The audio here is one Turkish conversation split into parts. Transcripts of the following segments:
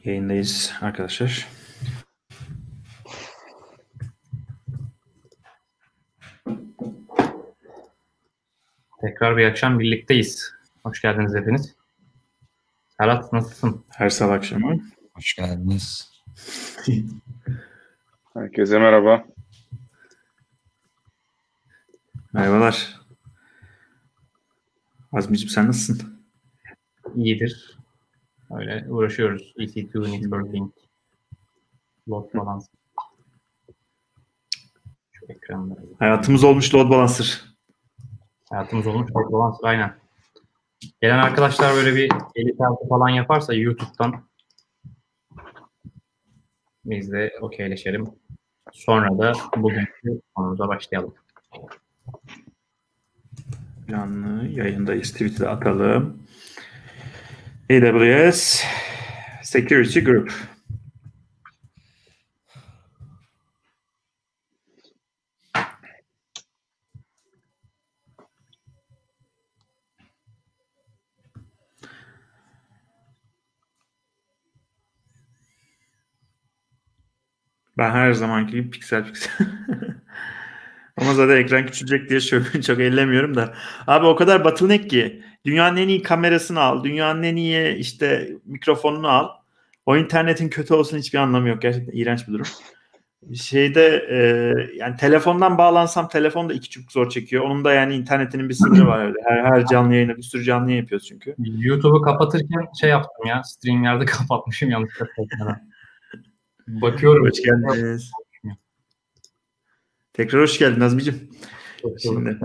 Yayındayız arkadaşlar. Tekrar bir akşam birlikteyiz. Hoş geldiniz hepiniz. Serhat nasılsın? Her sabah akşamı. Hoş geldiniz. Herkese merhaba. Merhabalar. Azmi'ciğim sen nasılsın? İyidir. Öyle uğraşıyoruz. EC2 networking, load balance. Şu ekranda. Hayatımız olmuş load balancer. Hayatımız olmuş load balance, aynen. Gelen arkadaşlar böyle bir 50 saat falan yaparsa YouTube'dan biz de okeyleşelim. Sonra da bugünkü konumuza başlayalım. Canlı yayındayız. Twitter'da atalım. AWS Security Group. Ben her zamanki gibi piksel. Ama zaten ekran küçülecek diye çok ellemiyorum da. Abi o kadar bottleneck ki. Dünyanın en iyi kamerasını al. Dünyanın en iyi işte mikrofonunu al. O internetin kötü olsun hiçbir anlamı yok. Gerçekten iğrenç bir durum. Yani telefondan bağlansam telefon da çok zor çekiyor. Onun da yani internetinin bir sınırı var öyle. Her canlı yayına bir sürü canlı yayın yapıyoruz çünkü. YouTube'u kapatırken yaptım ya. Streamlerde kapatmışım yanlışlıkla. Bakıyorum. Hoş geldiniz. Tekrar hoş geldin Azmi'cim. Şimdi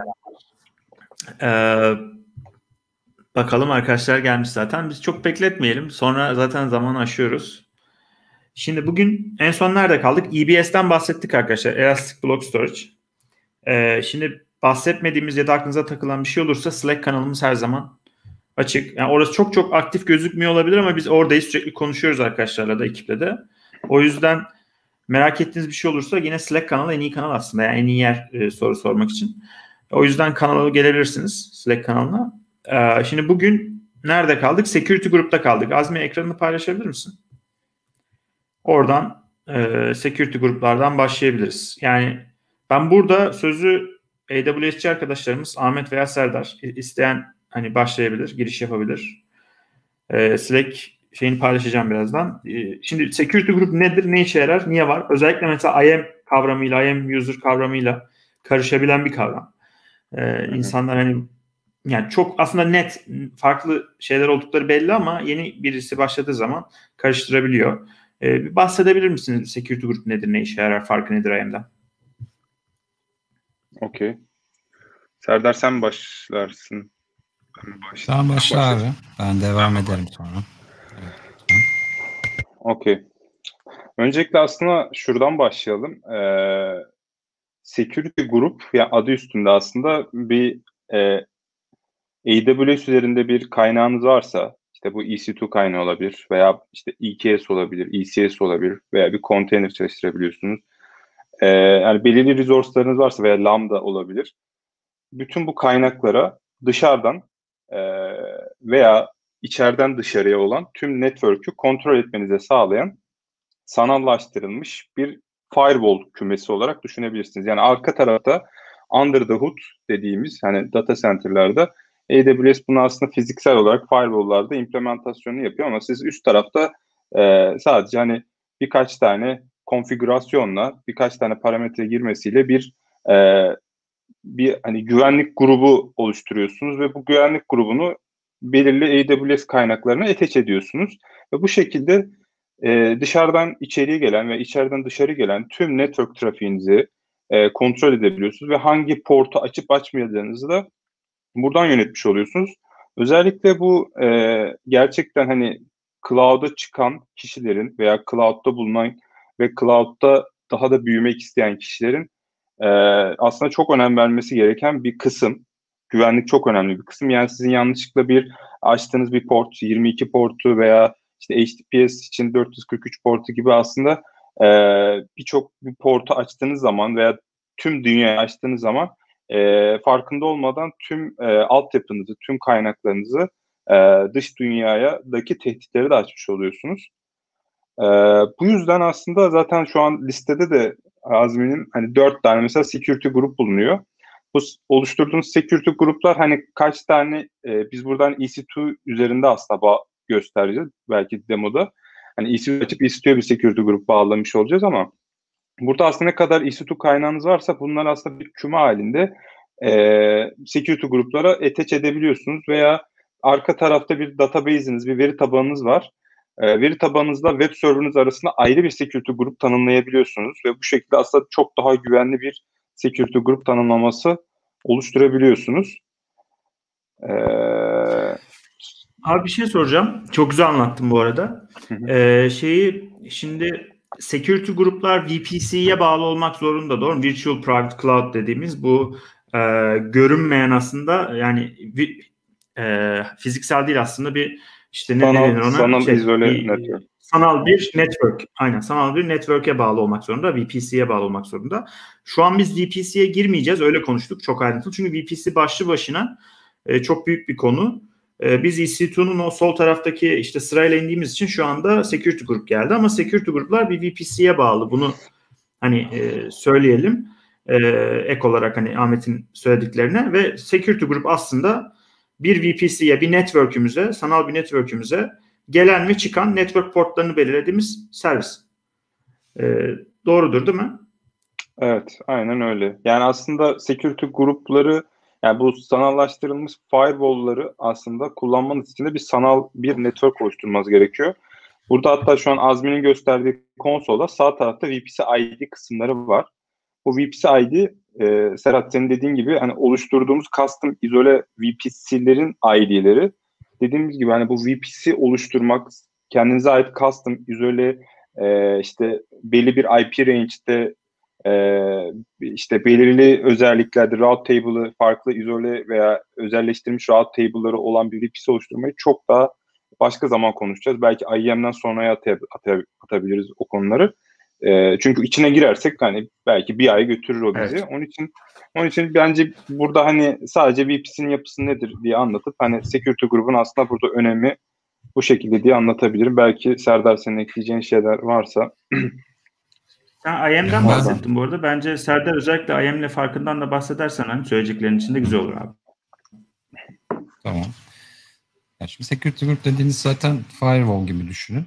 bakalım arkadaşlar gelmiş zaten. Biz çok bekletmeyelim. Sonra zaten zamanı aşıyoruz. Şimdi bugün en son nerede kaldık? EBS'ten bahsettik arkadaşlar. Elastic Block Storage. Şimdi bahsetmediğimiz ya da aklınıza takılan bir şey olursa Slack kanalımız her zaman açık. Yani orası çok aktif gözükmüyor olabilir ama biz oradayız, sürekli konuşuyoruz arkadaşlarla da, ekiple de. O yüzden merak ettiğiniz bir şey olursa yine Slack kanalı en iyi kanal aslında. Yani en iyi yer soru sormak için. O yüzden kanala gelebilirsiniz, Slack kanalına. Şimdi bugün nerede kaldık? Security Group'ta kaldık. Azmi ekranını paylaşabilir misin? Oradan security gruplardan başlayabiliriz. Yani ben burada sözü AWS'ci arkadaşlarımız Ahmet veya Serdar isteyen hani başlayabilir, giriş yapabilir. Slack şeyini paylaşacağım birazdan. Şimdi security group nedir, ne işe yarar, niye var? Özellikle mesela IAM kavramıyla, IAM user kavramıyla karışabilen bir kavram. İnsanlar hani yani çok aslında net farklı şeyler oldukları belli ama yeni birisi başladığı zaman karıştırabiliyor. Bir bahsedebilir misiniz? Security Group nedir, ne işe yarar, farkı nedir IAM'den? Okey. Serdar sen başlarsın. Sen başla abi. Ben devam ederim sonra. Evet, okey. Öncelikle aslında şuradan başlayalım. Security Group yani adı üstünde aslında bir AWS üzerinde bir kaynağınız varsa işte bu EC2 kaynağı olabilir veya işte EKS olabilir, ECS olabilir veya bir konteyner çalıştırabiliyorsunuz. Yani belirli resource'larınız varsa veya Lambda olabilir. Bütün bu kaynaklara dışarıdan veya içeriden dışarıya olan tüm network'ü kontrol etmenize sağlayan sanallaştırılmış bir firewall kümesi olarak düşünebilirsiniz. Yani arka tarafta under the hood dediğimiz hani data center'larda AWS bunu aslında fiziksel olarak firewall'larda implementasyonu yapıyor ama siz üst tarafta sadece hani birkaç tane konfigürasyonla birkaç tane parametre girmesiyle bir hani güvenlik grubu oluşturuyorsunuz ve bu güvenlik grubunu belirli AWS kaynaklarına attach ediyorsunuz ve bu şekilde dışarıdan içeriye gelen ve içeriden dışarı gelen tüm network trafiğinizi kontrol edebiliyorsunuz ve hangi portu açıp açmayacağınızı da buradan yönetmiş oluyorsunuz. Özellikle bu gerçekten hani cloud'a çıkan kişilerin veya cloud'da bulunan ve cloud'da daha da büyümek isteyen kişilerin aslında çok önem vermesi gereken bir kısım. Güvenlik çok önemli bir kısım. Yani sizin yanlışlıkla açtığınız bir port, 22 portu veya işte HTTPS için 443 portu gibi aslında birçok bir portu açtığınız zaman veya tüm dünyayı açtığınız zaman farkında olmadan tüm altyapınızı, tüm kaynaklarınızı dış dünyadaki tehditleri de açmış oluyorsunuz. Bu yüzden aslında zaten şu an listede de Azmi'nin hani 4 tane mesela security grup bulunuyor. Bu oluşturduğumuz security gruplar hani kaç tane biz buradan EC2 üzerinde aslında göstereceğiz belki demoda. Hani EC2 açıp EC2'ye bir security grup bağlamış olacağız ama burada aslında ne kadar EC2 kaynağınız varsa bunlar aslında bir küme halinde security gruplara attach edebiliyorsunuz veya arka tarafta bir database'iniz, bir veri tabanınız var. Veri tabanınızla web server'ınız arasında ayrı bir security grup tanımlayabiliyorsunuz ve bu şekilde aslında çok daha güvenli bir security grup tanımlaması oluşturabiliyorsunuz. Abi bir şey soracağım. Çok güzel anlattın bu arada. Şimdi security gruplar VPC'ye bağlı olmak zorunda, doğru mu? Virtual Private Cloud dediğimiz bu görünmeyen aslında yani fiziksel değil aslında bir işte ne denir ona? Sanal izole network. Sanal bir network. Aynen. Sanal bir network'e bağlı olmak zorunda. VPC'ye bağlı olmak zorunda. Şu an biz VPC'ye girmeyeceğiz. Öyle konuştuk. Çok ayrıntılı. Çünkü VPC başlı başına çok büyük bir konu. Biz EC2'nun o sol taraftaki işte sırayla indiğimiz için şu anda security grup geldi. Ama security gruplar bir VPC'ye bağlı. Bunu hani söyleyelim. Ek olarak hani Ahmet'in söylediklerine ve security grup aslında bir VPC'ye, bir network'ümüze, sanal bir network'ümüze gelen ve çıkan network portlarını belirlediğimiz servis. Doğrudur değil mi? Evet, aynen öyle. Yani aslında security grupları, yani bu sanallaştırılmış firewall'ları aslında kullanmanız için de bir sanal bir network oluşturmanız gerekiyor. Burada hatta şu an Azmi'nin gösterdiği konsolda sağ tarafta VPC ID kısımları var. Bu VPC ID, Serhat senin dediğin gibi hani oluşturduğumuz custom izole VPC'lerin ID'leri. Dediğimiz gibi hani bu VPC oluşturmak, kendinize ait custom izole işte belli bir IP range'de işte belirli özelliklerde route table'ı farklı izole veya özelleştirilmiş route table'ları olan bir VPC oluşturmayı çok daha başka zaman konuşacağız. Belki IEM'den sonraya atabiliriz o konuları. Çünkü içine girersek hani belki bir ay götürür o bizi. Evet. Onun için bence burada hani sadece VPC'nin yapısı nedir diye anlatıp hani security grubun aslında burada önemi bu şekilde diye anlatabilirim. Belki Serdar senin ekleyeceğin şeyler varsa. Sen IAM'den bahsettin bu arada. Bence Serdar özellikle IAM'le farkından da bahsedersen hani söyleyeceklerin içinde güzel olur abi. Tamam. Yani şimdi security group dediğiniz zaten firewall gibi düşünün.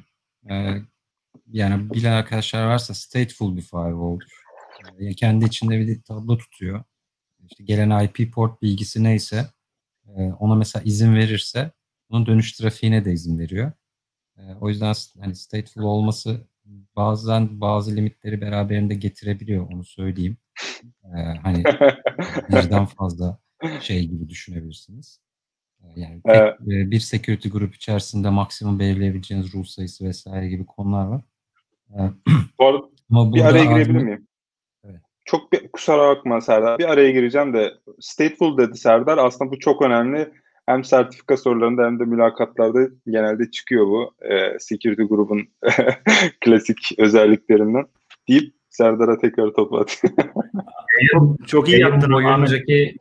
Yani bilen arkadaşlar varsa stateful bir firewall'dur. Yani kendi içinde bir tablo tutuyor. İşte gelen IP port bilgisi neyse ona mesela izin verirse onun dönüş trafiğine de izin veriyor. O yüzden hani stateful olması bazen bazı limitleri beraberinde getirebiliyor, onu söyleyeyim. Hani birden fazla şey gibi düşünebilirsiniz. Yani bir security grup içerisinde maksimum belirleyebileceğiniz rule sayısı vesaire gibi konular var. Bu arada bir araya girebilir miyim? Evet. Çok kusura bakma Serdar. Bir araya gireceğim de stateful dedi Serdar. Aslında bu çok önemli. Hem sertifika sorularında hem de mülakatlarda genelde çıkıyor bu. Security grubun klasik özelliklerinden deyip Serdar'a tekrar topu atayım. Çok iyi yaptın. Önceki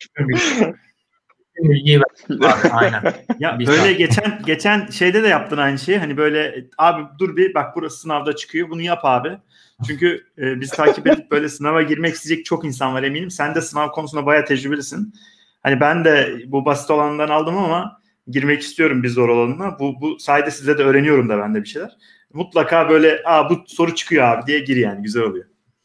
bilgiyi aynen. Ya böyle geçen şeyde de yaptın aynı şeyi. Hani böyle abi dur bir bak burası sınavda çıkıyor. Bunu yap abi. Çünkü biz takip edip böyle sınava girmek isteyecek çok insan var eminim. Sen de sınav konusunda bayağı tecrübelisin. Hani ben de bu basit olandan aldım ama girmek istiyorum bir zor olanına. Bu sayede size de öğreniyorum da ben de bir şeyler. Mutlaka böyle bu soru çıkıyor abi diye gir yani. Güzel oluyor.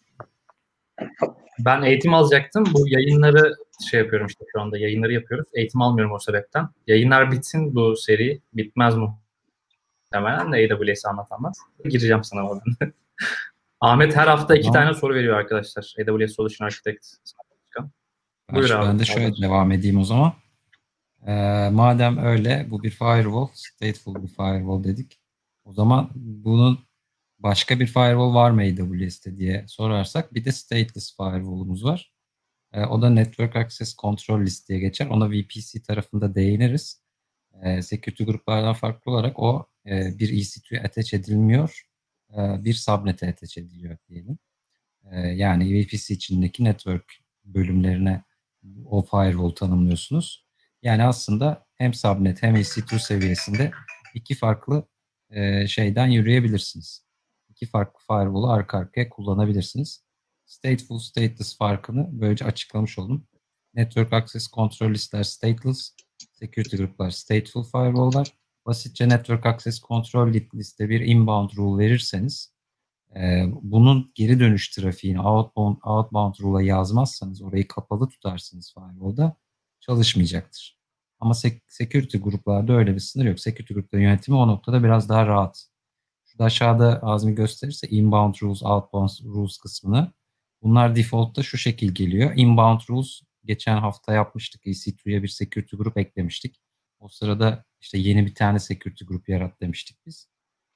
Ben eğitim alacaktım. Bu yayınları yapıyorum işte şu anda. Yayınları yapıyoruz. Eğitim almıyorum o sebepten. Yayınlar bitsin bu seri. Bitmez muhtemelen de AWS anlatamaz. Gireceğim sınava ben. Ahmet her hafta 2 tane soru veriyor arkadaşlar. AWS Solution Architect. Buyur abi. Ben de şöyle devam edeyim o zaman. Madem öyle bu bir firewall, stateful bir firewall dedik. O zaman bunun başka bir firewall var mı AWS'te diye sorarsak bir de stateless firewall'umuz var. O da Network Access Control List diye geçer. Ona VPC tarafında değiniriz. Security gruplardan farklı olarak o bir EC2'ye attach edilmiyor. Bir subnet'e attach ediliyor diyelim. Yani VPC içindeki network bölümlerine o firewall tanımlıyorsunuz. Yani aslında hem subnet hem EC2 seviyesinde 2 farklı şeyden yürüyebilirsiniz. iki farklı firewall'u arka arkaya kullanabilirsiniz. Stateful, stateless farkını böylece açıklamış oldum. Network Access Control Listler stateless, security gruplar stateful firewall'lar. Basitçe Network Access Control List'e bir inbound rule verirseniz bunun geri dönüş trafiğini outbound rule'a yazmazsanız, orayı kapalı tutarsınız firewall'da, çalışmayacaktır. Ama security gruplarda öyle bir sınır yok. Security grupların yönetimi o noktada biraz daha rahat. Şurada aşağıda Azmi gösterirse inbound rules, outbound rules kısmını. Bunlar default'ta şu şekil geliyor. Inbound rules geçen hafta yapmıştık. EC2'ye bir security grup eklemiştik. O sırada işte yeni bir tane security grup yarat demiştik biz.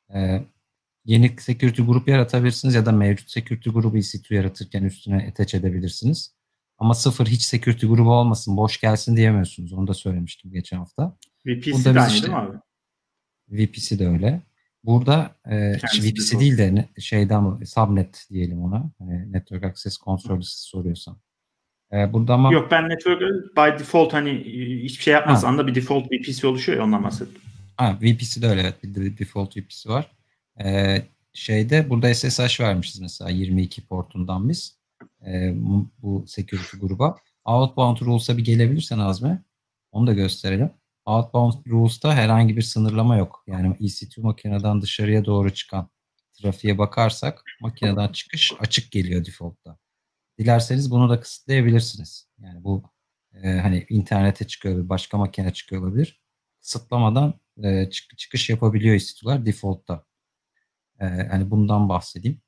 Yeni security grup yaratabilirsiniz ya da mevcut security grubu EC2 yaratırken üstüne attach edebilirsiniz. Ama sıfır hiç security grubu olmasın, boş gelsin diyemiyorsunuz. Onu da söylemiştim geçen hafta. VPC de aynı değil mi abi? VPC de öyle. Burada VPC değil de subnet diyelim ona. Hani Network Access Control soruyorsan. Burada ama... Yok, ben network by default hani hiçbir şey yapmaz. Anda bir default VPC oluşuyor ya, ondan bahsettim. VPC de öyle, evet. Bir default VPC var. Burada SSH vermişiz mesela 22 portundan biz. Bu security gruba. Outbound rules'a bir gelebilirsen Azmi. Onu da gösterelim. Outbound rules'ta herhangi bir sınırlama yok. Yani EC2 makineden dışarıya doğru çıkan trafiğe bakarsak makineden çıkış açık geliyor default'ta. Dilerseniz bunu da kısıtlayabilirsiniz. Yani bu hani internete çıkıyor, başka makine çıkıyor olabilir. Kısıtlamadan çıkış yapabiliyor EC2'lar default'ta. Hani bundan bahsedeyim.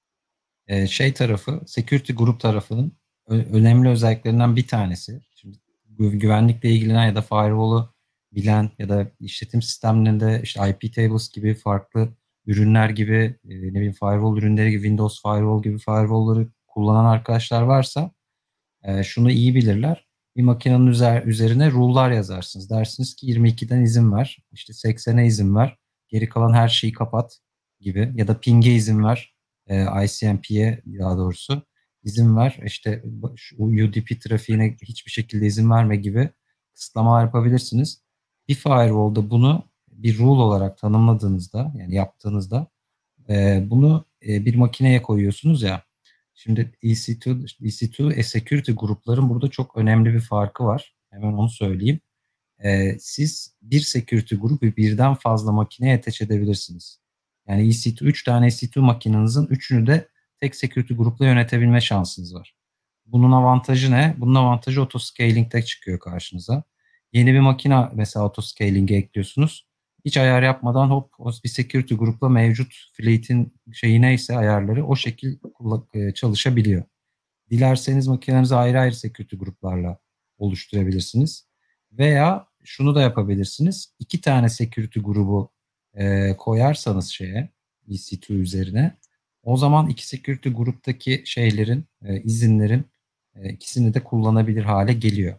Tarafı, security grup tarafının önemli özelliklerinden bir tanesi. Şimdi güvenlikle ilgilenen ya da firewall'u bilen ya da işletim sistemlerinde işte IP tables gibi farklı ürünler gibi firewall ürünleri gibi Windows firewall gibi firewall'ları kullanan arkadaşlar varsa şunu iyi bilirler. Bir makinenin üzerine rule'lar yazarsınız. Dersiniz ki 22'den izin ver. İşte 80'e izin ver. Geri kalan her şeyi kapat gibi. Ya da ping'e izin ver. ICMP'ye daha doğrusu izin ver. İşte UDP trafiğine hiçbir şekilde izin verme gibi kısıtlamalar yapabilirsiniz. Bir firewall'da bunu bir rule olarak tanımladığınızda, yani yaptığınızda bunu bir makineye koyuyorsunuz ya. Şimdi EC2 security grupların burada çok önemli bir farkı var. Hemen onu söyleyeyim. Siz bir security grubu birden fazla makineye attach edebilirsiniz. Yani 3 tane EC2 makinenizin 3'ünü de tek security grupla yönetebilme şansınız var. Bunun avantajı ne? Bunun avantajı autoscaling'de çıkıyor karşınıza. Yeni bir makine mesela autoscaling'e ekliyorsunuz. Hiç ayar yapmadan hop bir security grupla mevcut fleet'in neyse ayarları o şekil çalışabiliyor. Dilerseniz makinenizi ayrı ayrı security gruplarla oluşturabilirsiniz. Veya şunu da yapabilirsiniz. 2 tane security grubu koyarsanız EC2 üzerine, o zaman 2 security gruptaki izinlerin ikisini de kullanabilir hale geliyor.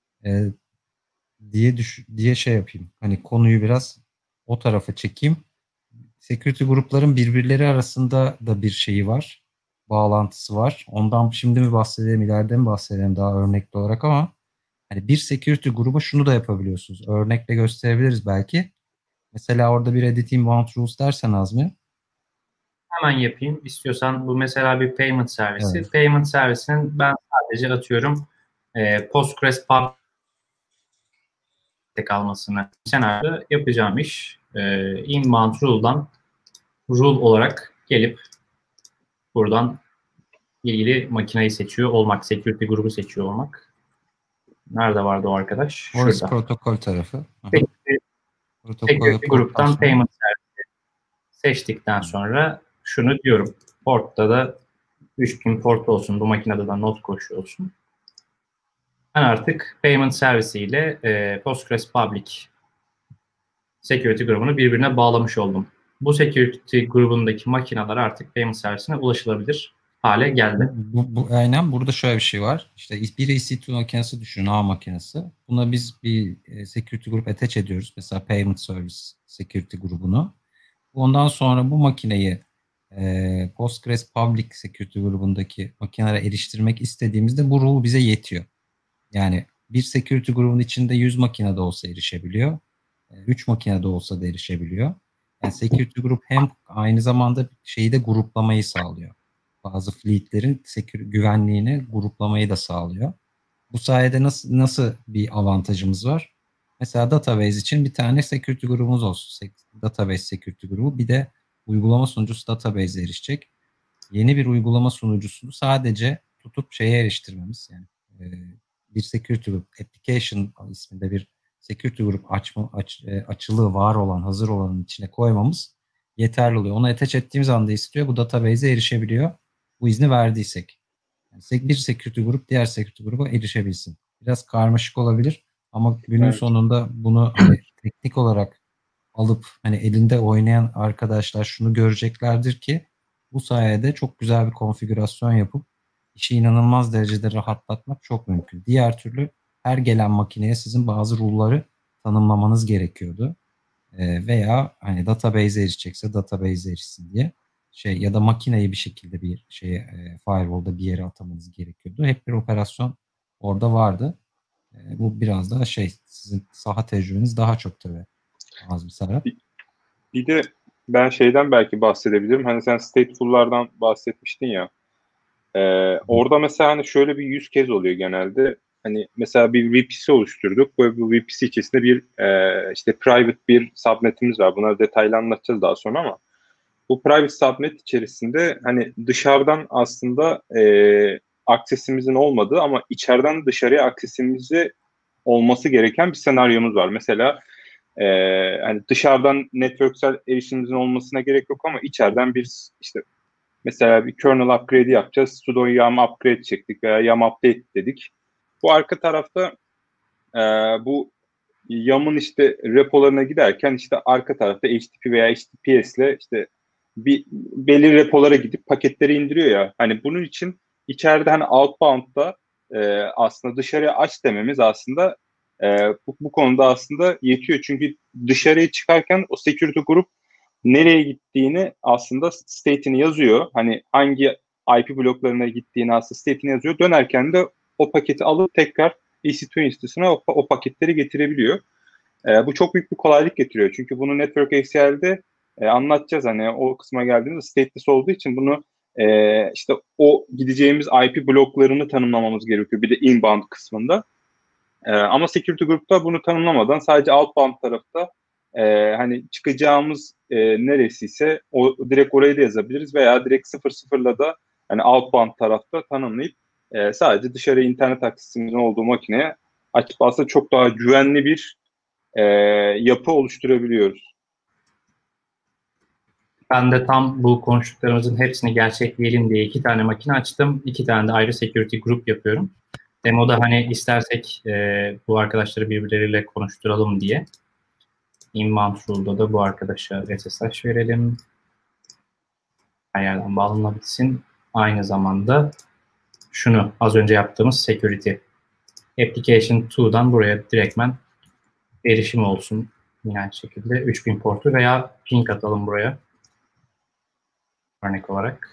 Diye yapayım. Hani konuyu biraz o tarafa çekeyim. Security grupların birbirleri arasında da bir şeyi var. Bağlantısı var. Ondan şimdi mi bahsedelim, ileride mi bahsedelim daha örnekli olarak, ama hani bir security gruba şunu da yapabiliyorsunuz. Örnekle gösterebiliriz belki. Mesela orada bir edit inbound rules dersen Azmi. Hemen yapayım. İstiyorsan bu mesela bir payment servisi. Evet. Payment servisinin ben sadece atıyorum Postgres pub almasını senaryoda yapacağım iş inbound rule'dan rule olarak gelip buradan ilgili makineyi seçiyor olmak, security grubu seçiyor olmak. Nerede vardı o arkadaş? Orası şurada. Protokol tarafı. Security gruptan payment servisi seçtikten sonra şunu diyorum. Portta da 3000 port olsun. Bu makinede de not koşu olsun. Ben artık payment servisiyle Postgres Public security grubunu birbirine bağlamış oldum. Bu security grubundaki makineler artık payment servisine ulaşılabilir hale geldi. Aynen burada şöyle bir şey var. İşte bir EC2 makinesi düşünün, A makinesi. Buna biz bir security grup attach ediyoruz. Mesela payment service security grubunu. Ondan sonra bu makineyi Postgres Public Security grubundaki makinelere eriştirmek istediğimizde bu rule bize yetiyor. Yani bir security grubun içinde 100 makinede olsa erişebiliyor. 3 makinede olsa da erişebiliyor. Yani security group hem aynı zamanda şeyi de gruplamayı sağlıyor. Bazı fleetlerin güvenliğini gruplamayı da sağlıyor. Bu sayede nasıl bir avantajımız var? Mesela database için bir tane security grubumuz olsun. Database security grubu. Bir de uygulama sunucusu database'e erişecek. Yeni bir uygulama sunucusunu sadece tutup şeye eriştirmemiz. Yani bir security group application isminde bir security group açılığı var olan, hazır olanın içine koymamız yeterli oluyor. Onu attach ettiğimiz anda istiyor. Bu database'e erişebiliyor. Bu izni verdiysek. Yani bir security grup diğer security gruba erişebilsin. Biraz karmaşık olabilir ama günün sonunda bunu hani teknik olarak alıp hani elinde oynayan arkadaşlar şunu göreceklerdir ki bu sayede çok güzel bir konfigürasyon yapıp işi inanılmaz derecede rahatlatmak çok mümkün. Diğer türlü her gelen makineye sizin bazı rule'ları tanımlamanız gerekiyordu. Veya hani database'e erişecekse database'e erişsin diye ya da makineyi bir şekilde bir firewall'da bir yere atamanız gerekiyordu. Hep bir operasyon orada vardı. Bu biraz daha sizin saha tecrübeniz daha çok tabii. Azmi Serhat. Bir de ben şeyden belki bahsedebilirim. Hani sen stateful'lardan bahsetmiştin ya. Orada mesela hani şöyle bir 100 kez oluyor genelde. Hani mesela bir VPC oluşturduk. Bu VPC içerisinde bir işte private bir subnetimiz var. Bunları detaylı anlatacağız daha sonra ama bu private subnet içerisinde hani dışarıdan aslında aksesimizin olmadığı ama içeriden dışarıya aksesimizi olması gereken bir senaryomuz var. Mesela hani dışarıdan networksel erişimimizin olmasına gerek yok ama içeriden bir işte mesela bir kernel upgrade yapacağız. Sudo yum upgrade çektik veya yum update dedik. Bu arka tarafta bu yum'ın işte repolarına giderken işte arka tarafta HTTP veya HTTPS ile işte bir belirli repolara gidip paketleri indiriyor ya. Hani bunun için içeride hani outbound'da aslında dışarıya aç dememiz aslında bu konuda aslında yetiyor. Çünkü dışarıya çıkarken o security grup nereye gittiğini aslında state'ini yazıyor. Hani hangi IP bloklarına gittiğini aslında state'ini yazıyor. Dönerken de o paketi alıp tekrar EC2 instance'ına o paketleri getirebiliyor. Bu çok büyük bir kolaylık getiriyor. Çünkü bunu Network ACL'de anlatacağız. Hani o kısma geldiğimizde stateless olduğu için bunu işte o gideceğimiz IP bloklarını tanımlamamız gerekiyor. Bir de inbound kısmında. Ama Security Group'ta bunu tanımlamadan sadece outbound tarafta hani çıkacağımız neresiyse direkt orayı da yazabiliriz veya direkt 0.0'la da hani outbound tarafta tanımlayıp sadece dışarıya internet aksesimizin olduğu makineye açıp aslında çok daha güvenli bir yapı oluşturabiliyoruz. Ben de tam bu konuştuklarımızın hepsini gerçekleyelim diye 2 tane makine açtım. 2 tane de ayrı security group yapıyorum. Demoda hani istersek bu arkadaşları birbirleriyle konuşturalım diye. Inbound rule'da da bu arkadaşa SSH verelim. Her yerden bağlanabilsin. Aynı zamanda şunu az önce yaptığımız security. Application 2'dan buraya direktmen erişim olsun. Yine aynı şekilde 3000 portu veya ping atalım buraya. Örnek olarak.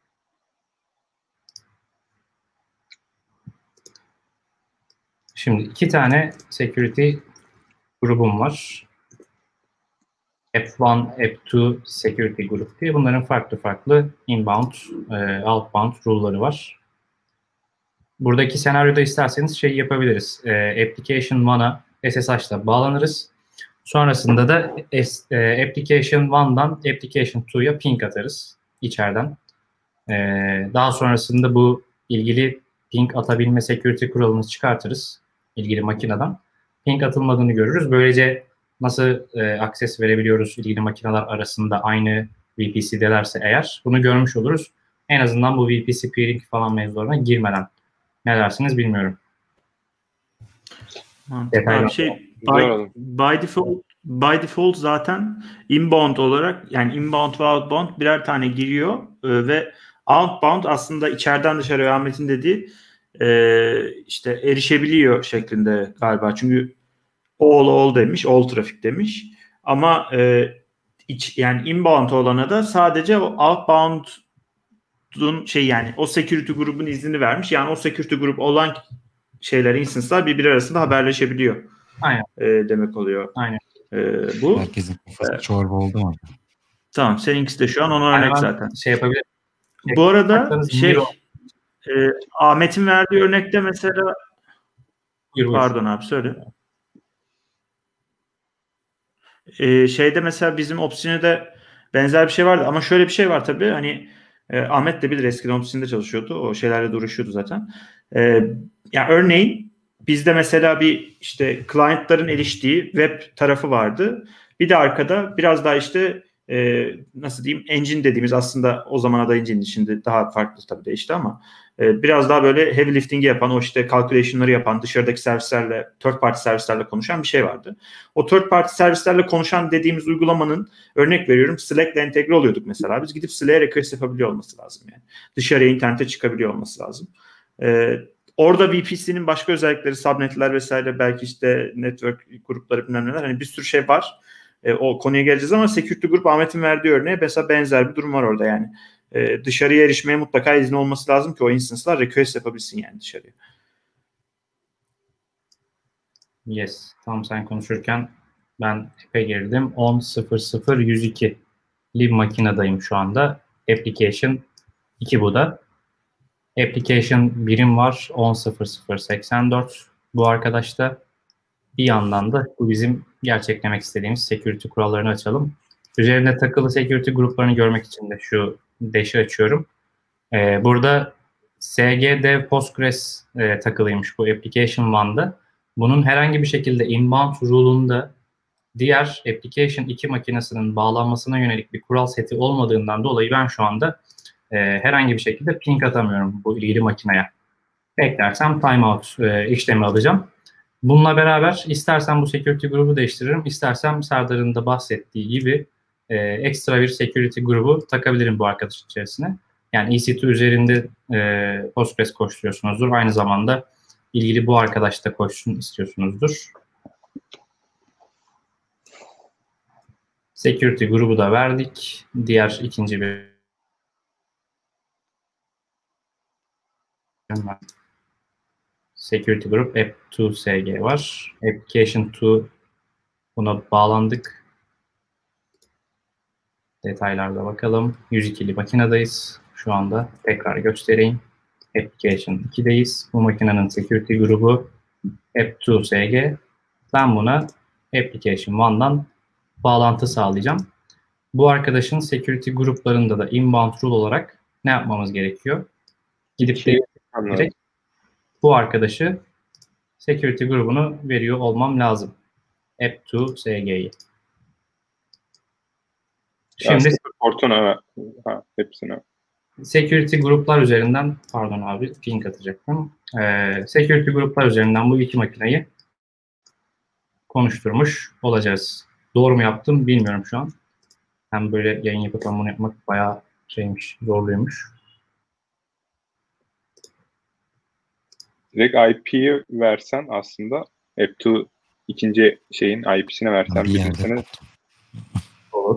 Şimdi 2 tane security grubum var. App1, App2 security group diye. Bunların farklı inbound, outbound rule'ları var. Buradaki senaryoda isterseniz şey yapabiliriz. Application 1'a SSH'la bağlanırız. Sonrasında da Application 1'dan Application 2'ya ping atarız içeriden. Daha sonrasında bu ilgili ping atabilme security kuralını çıkartırız ilgili makineden. Ping atılmadığını görürüz. Böylece nasıl akses verebiliyoruz ilgili makineler arasında aynı VPC'delerse eğer bunu görmüş oluruz. En azından bu VPC peering falan mevzularına girmeden. Ne dersiniz bilmiyorum. Bir şey by default zaten inbound olarak yani inbound ve outbound birer tane giriyor ve outbound aslında içeriden dışarıya Ahmet'in dediği işte erişebiliyor şeklinde galiba. Çünkü all demiş, all traffic demiş. Ama yani inbound olana da sadece o outbound'un yani o security grubun iznini vermiş. Yani o security grup olan şeyler, instance'lar birbiri arasında haberleşebiliyor. Aynen. Demek oluyor. Aynen. Bu. Herkesin kafası çorba oldu mu? Tamam. Seninkisi de şu an ona örnek zaten. Şey yapabilirim. Bu arada Ahmet'in verdiği örnekte mesela pardon abi söyle. Şeyde mesela bizim Opsini'de benzer bir şey vardı ama şöyle bir şey var tabii hani Ahmet de bilir eskiden Opsini'de çalışıyordu. O şeylerle de uğraşıyordu zaten. Yani örneğin bizde mesela bir işte client'ların eriştiği web tarafı vardı. Bir de arkada biraz daha işte nasıl diyeyim engine dediğimiz aslında o zamana da engine şimdi daha farklı tabii değişti ama biraz daha böyle heavy lifting'i yapan o işte calculation'ları yapan dışarıdaki servislerle third party servislerle konuşan bir şey vardı. O third party servislerle konuşan dediğimiz uygulamanın örnek veriyorum Slack'le entegre oluyorduk mesela. Biz gidip Slack'e request yapabiliyor olması lazım yani. Dışarıya internete çıkabiliyor olması lazım. Orada VPC'nin başka özellikleri, subnetler vesaire belki işte network grupları bilmem neler hani bir sürü şey var. O konuya geleceğiz ama Security Group Ahmet'in verdiği örneğe mesela benzer bir durum var orada yani. Dışarıya erişmeye mutlaka izni olması lazım ki o instance'lar request yapabilsin yani dışarıya. Yes. Tam sen konuşurken ben app'e girdim. 10.00.102 live makinedayım şu anda. Application 2 bu da. Application birim var. 10.00.84 bu arkadaşta. Bir yandan da bu bizim gerçeklemek istediğimiz security kurallarını açalım. Üzerinde takılı security gruplarını görmek için de şu dash'i açıyorum. Burada SGD Postgres takılıymış bu Application 1'da. Bunun herhangi bir şekilde inbound rule'unda diğer Application 2 makinesinin bağlanmasına yönelik bir kural seti olmadığından dolayı ben şu anda herhangi bir şekilde ping atamıyorum bu ilgili makineye. Beklersem timeout işlemi alacağım. Bununla beraber istersem bu security grubu değiştiririm, istersem Serdar'ın da bahsettiği gibi ekstra bir security grubu takabilirim bu arkadaş içerisine. Yani EC2 üzerinde Postgres koşturuyorsunuzdur. Aynı zamanda ilgili bu arkadaş da koşsun istiyorsunuzdur. Security grubu da verdik. Diğer ikinci bir Security Group App2 SG var. Application 2 buna bağlandık. Detaylarda bakalım. 102'li makinedayız. Şu anda tekrar göstereyim. Application 2'deyiz. Bu makinenin security grubu App2 SG. Ben buna Application 1'dan bağlantı sağlayacağım. Bu arkadaşın security gruplarında da inbound rule olarak ne yapmamız gerekiyor? Gidip de direkt bu arkadaşı security grubunu veriyor olmam lazım. App2 SG'yi. Şimdi hepsine. Security gruplar üzerinden pardon abi ping atacaktım. Security gruplar üzerinden bu iki makineyi konuşturmuş olacağız. Doğru mu yaptım bilmiyorum şu an. Hem böyle yayın yapıp bunu yapmak bayağı şeymiş, zorluymuş. Direkt IP'yi versen aslında App2 ikinci şeyin IP'sine versen birisine olur.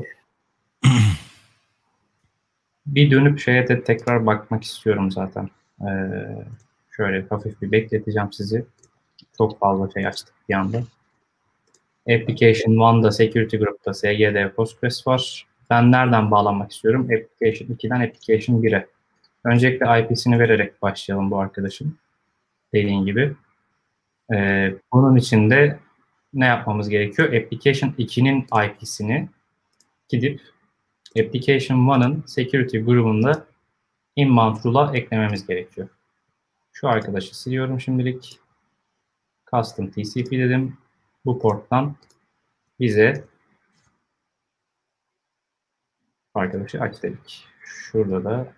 Bir dönüp şeye de tekrar bakmak istiyorum zaten. Şöyle hafif bir bekleteceğim sizi. Çok fazla şey açtık bir anda. Application 1'da Security Group'ta SGD Postgres var. Ben nereden bağlanmak istiyorum? Application 2'den Application 1'e. Öncelikle IP'sini vererek başlayalım bu arkadaşın. Dediğin gibi. Bunun için de ne yapmamız gerekiyor? Application 2'nin IP'sini gidip Application 1'ın Security grubunda inbound rule'a eklememiz gerekiyor. Şu arkadaşı siliyorum şimdilik. Custom TCP dedim. Bu porttan bize arkadaşı aç dedik. Şurada da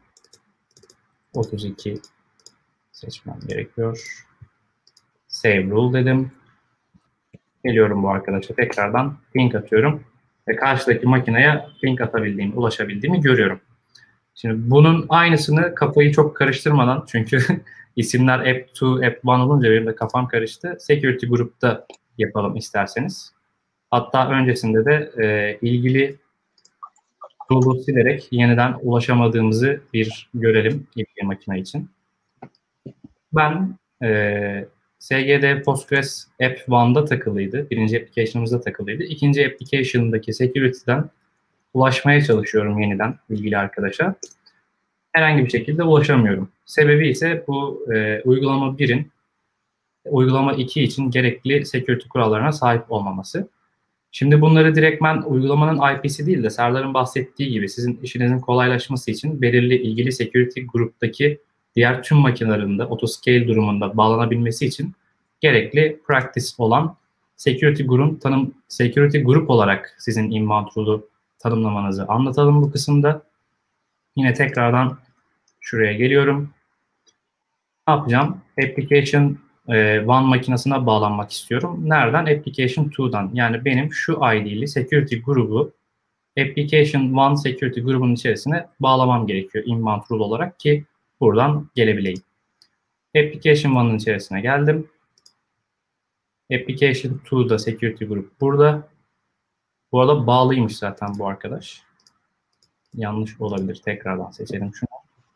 32 seçmem gerekiyor. Save rule dedim. Geliyorum bu arkadaşa tekrardan ping atıyorum. Ve karşıdaki makineye ping atabildiğimi, ulaşabildiğimi görüyorum. Şimdi bunun aynısını kafayı çok karıştırmadan çünkü isimler App2, App1 olunca benim de kafam karıştı. Security Group'ta yapalım isterseniz. Hatta öncesinde de ilgili rule'u silerek yeniden ulaşamadığımızı bir görelim ilgili makine için. Ben SGD Postgres App1'da takılıydı. Birinci application'ımızda takılıydı. İkinci application'daki security'den ulaşmaya çalışıyorum yeniden ilgili arkadaşa. Herhangi bir şekilde ulaşamıyorum. Sebebi ise bu uygulama 1'in uygulama 2 için gerekli security kurallarına sahip olmaması. Şimdi bunları direktmen uygulamanın IP'si değil de Serdar'ın bahsettiği gibi sizin işinizin kolaylaşması için belirli ilgili security gruptaki diğer tüm makinelerin de autoscale durumunda bağlanabilmesi için gerekli practice olan security grup olarak sizin inbound rule'u tanımlamanızı anlatalım bu kısımda. Yine tekrardan şuraya geliyorum. Ne yapacağım? Application 1 makinesine bağlanmak istiyorum. Nereden? Application 2'dan. Yani benim şu ID'li security grubu Application 1 security grubunun içerisine bağlamam gerekiyor inbound rule olarak ki buradan gelebileyim. Application 1'ın içerisine geldim. Application 2'da security grup burada. Bu arada bağlıymış zaten bu arkadaş. Yanlış olabilir. Tekrardan seçelim şunu.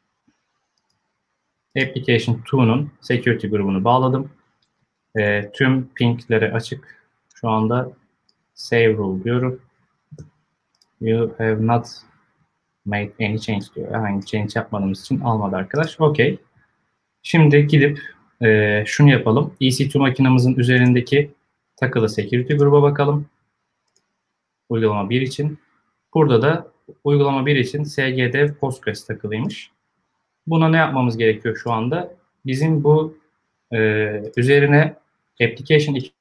Application 2'nun security grubunu bağladım. Tüm pingleri açık. Şu anda save rule diyorum. You have not made any change diyor. Herhangi change yapmadığımız için almadı arkadaş. Okey. Şimdi gidip şunu yapalım. EC2 makinamızın üzerindeki takılı security gruba bakalım. Uygulama 1 için. Burada da uygulama 1 için SGD Postgres takılıymış. Buna ne yapmamız gerekiyor şu anda? Bizim bu üzerine Application 2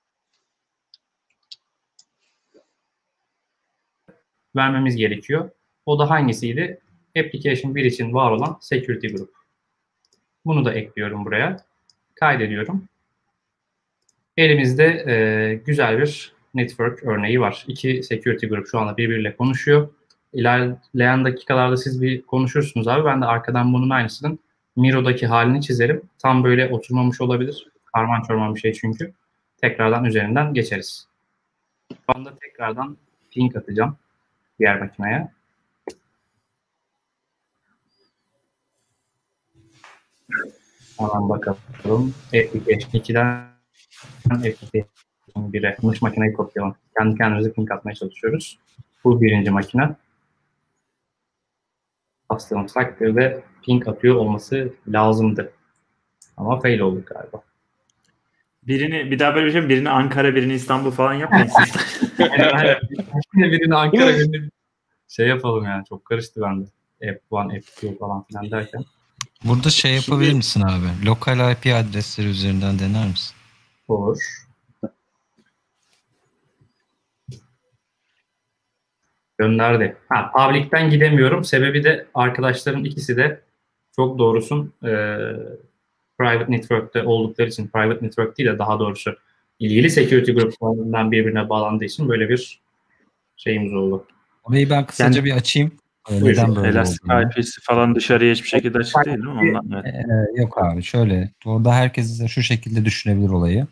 vermemiz gerekiyor. O da hangisiydi? Application 1 için var olan security group. Bunu da ekliyorum buraya. Kaydediyorum. Elimizde güzel bir network örneği var. İki security group şu anda birbiriyle konuşuyor. İlerleyen dakikalarda siz bir konuşursunuz abi. Ben de arkadan bunun aynısının Miro'daki halini çizerim. Tam böyle oturmamış olabilir. Karman çorman bir şey çünkü. Tekrardan üzerinden geçeriz. Şu anda tekrardan ping atacağım diğer makineye. Hemen bakalım. Application 2'den Application 1'e. Yanlış makineyi kopyalım. Kendi kendimize ping atmaya çalışıyoruz. Bu birinci makine. Bastığımız takdirde ping atıyor olması lazımdı. Ama fail olduk galiba. Bir daha böyle bir şey, birini Ankara, birini İstanbul falan yapmayın siz. Birini Ankara, birini şey yapalım yani. Çok karıştı bende. F1, F2 falan filan derken. Burada şey yapabilir misin abi? Lokal IP adresleri üzerinden dener misin? Olur. Gönderdi. Public'ten gidemiyorum. Sebebi de arkadaşların ikisi de çok doğrusun private network'te oldukları için, private network değil de daha doğrusu ilgili security gruplarından birbirine bağlandığı için böyle bir şeyimiz oldu. Orayı ben kısaca bir açayım. Neden böyle Elastic IP'si falan dışarıya hiçbir şekilde açık değil mi? Ondan yok abi şöyle. Orada herkes de şu şekilde düşünebilir olayı.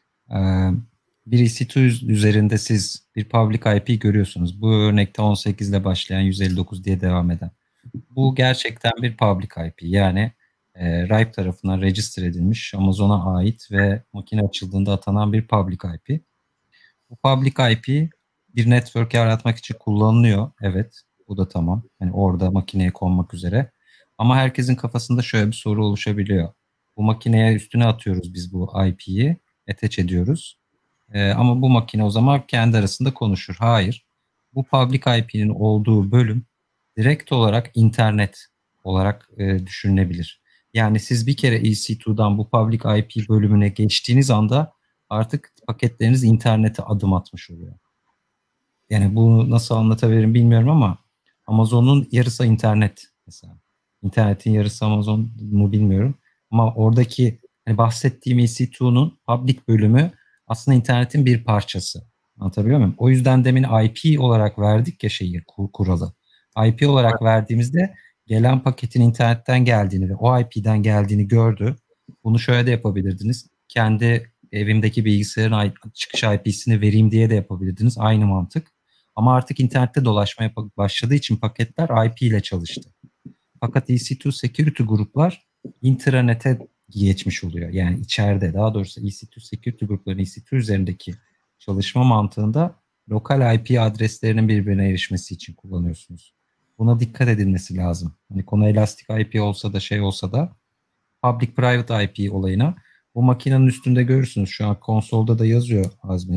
Bir EC2 üzerinde siz bir public IP görüyorsunuz. Bu örnekte 18 ile başlayan 159 diye devam eden. Bu gerçekten bir public IP. Yani RIPE tarafından register edilmiş, Amazon'a ait ve makine açıldığında atanan bir public IP. Bu public IP bir network yaratmak için kullanılıyor. Evet, bu da tamam. Yani orada makineye konmak üzere. Ama herkesin kafasında şöyle bir soru oluşabiliyor. Bu makineye üstüne atıyoruz biz bu IP'yi, attach ediyoruz. Ama bu makine o zaman kendi arasında konuşur. Hayır. Bu public IP'nin olduğu bölüm direkt olarak internet olarak düşünülebilir. Yani siz bir kere EC2'dan bu public IP bölümüne geçtiğiniz anda artık paketleriniz internete adım atmış oluyor. Yani bunu nasıl anlatabilirim bilmiyorum ama Amazon'un yarısı internet mesela. İnternetin yarısı Amazon mu bilmiyorum. Ama oradaki hani bahsettiğim EC2'nun public bölümü aslında internetin bir parçası. Anlatabiliyor muyum? O yüzden demin IP olarak verdik ya kuralı. IP olarak verdiğimizde gelen paketin internetten geldiğini ve o IP'den geldiğini gördü. Bunu şöyle de yapabilirdiniz. Kendi evimdeki bilgisayarın çıkış IP'sini vereyim diye de yapabilirdiniz. Aynı mantık. Ama artık internette dolaşmaya başladığı için paketler IP ile çalıştı. Fakat EC2 security gruplar intranete geçmiş oluyor. Yani içeride daha doğrusu EC2 security grupların EC2 üzerindeki çalışma mantığında lokal IP adreslerinin birbirine erişmesi için kullanıyorsunuz. Buna dikkat edilmesi lazım. Hani konu Elastic IP olsa da şey olsa da public private IP olayına bu makinenin üstünde görürsünüz. Şu an konsolda da yazıyor Azmi.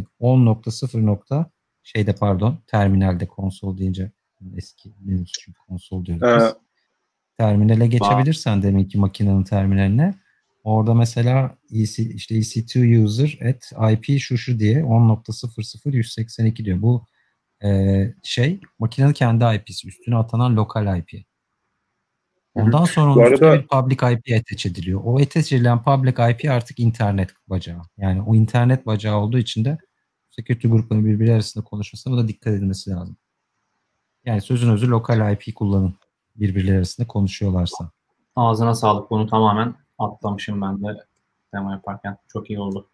10.0 terminalde konsol deyince eski Linux için konsol diyoruz biz. Terminale geçebilirsen deminki makinenin terminaline orada mesela EC2 user at IP şu diye 10.00.182 diyor. Bu makinenin kendi IP'si üstüne atanan lokal IP. Ondan sonra onun üstüne bir public IP attach ediliyor. O attach edilen public IP artık internet bacağı. Yani o internet bacağı olduğu için de security gruplarının birbiri arasında konuşmasına da dikkat edilmesi lazım. Yani sözün özü lokal IP kullanın. Birbirleri arasında konuşuyorlarsa. Ağzına sağlık. Bunu tamamen atlamışım ben de demo yaparken. Çok iyi oldu.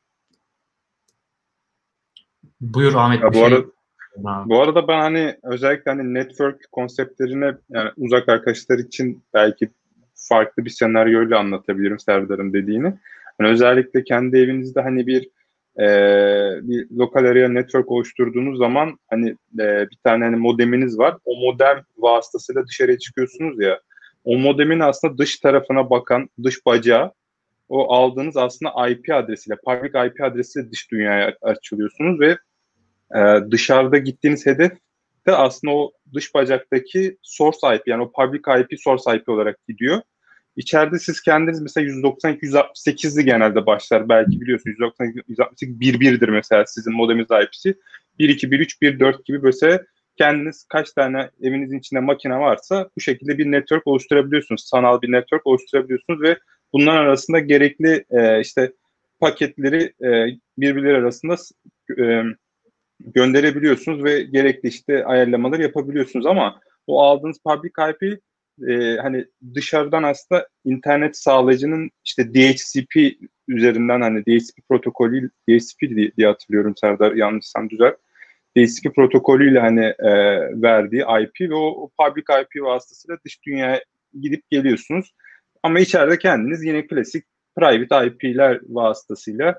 Buyur Ahmet. Bu arada ben hani özellikle hani network konseptlerine yani uzak arkadaşlar için belki farklı bir senaryoyla anlatabilirim Serdar'ın dediğini. Yani özellikle kendi evinizde hani bir lokal area network oluşturduğunuz zaman hani bir tane hani modeminiz var. O modem vasıtasıyla dışarıya çıkıyorsunuz ya. O modemin aslında dış tarafına bakan dış bacağı o aldığınız aslında IP adresiyle, public IP adresiyle dış dünyaya açılıyorsunuz ve dışarıda gittiğiniz hedef de aslında o dış bacaktaki source IP yani o public IP source IP olarak gidiyor. İçeride siz kendiniz mesela 192.168'li genelde başlar. Belki biliyorsunuz 192.168 1.1'dir mesela sizin modeminiz IP'si. 1.2, 1.3, 1.4 gibi böyle kendiniz kaç tane evinizin içinde makine varsa bu şekilde bir network oluşturabiliyorsunuz. Sanal bir network oluşturabiliyorsunuz ve bunların arasında gerekli paketleri birbirleri arasında gönderebiliyorsunuz ve gerekli ayarlamaları yapabiliyorsunuz ama o aldığınız public IP hani dışarıdan aslında internet sağlayıcının DHCP üzerinden hani DHCP protokolü DHCP diye hatırlıyorum Serdar yanlışsam düzelt. DHCP protokolüyle hani verdiği IP ve o public IP vasıtasıyla dış dünyaya gidip geliyorsunuz. Ama içeride kendiniz yine klasik private IP'ler vasıtasıyla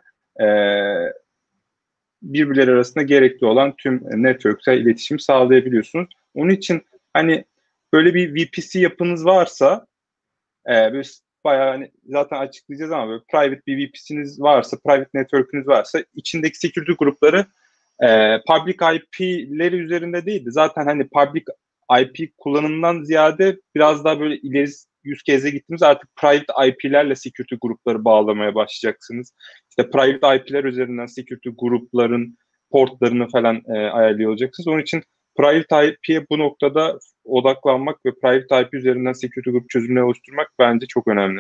birbirleri arasında gerekli olan tüm networksel iletişimi sağlayabiliyorsunuz. Onun için hani böyle bir VPC yapınız varsa bayağı hani zaten açıklayacağız ama böyle private bir VPC'niz varsa, private network'ünüz varsa içindeki security grupları public IP'leri üzerinde değildi. Zaten hani public IP kullanımından ziyade biraz daha böyle ileri yüz case'e gittiniz artık private IP'lerle security grupları bağlamaya başlayacaksınız. Private IP'ler üzerinden security grupların portlarını falan ayarlıyor olacaksınız. Onun için private IP'ye bu noktada odaklanmak ve private IP üzerinden security grup çözümleri oluşturmak bence çok önemli.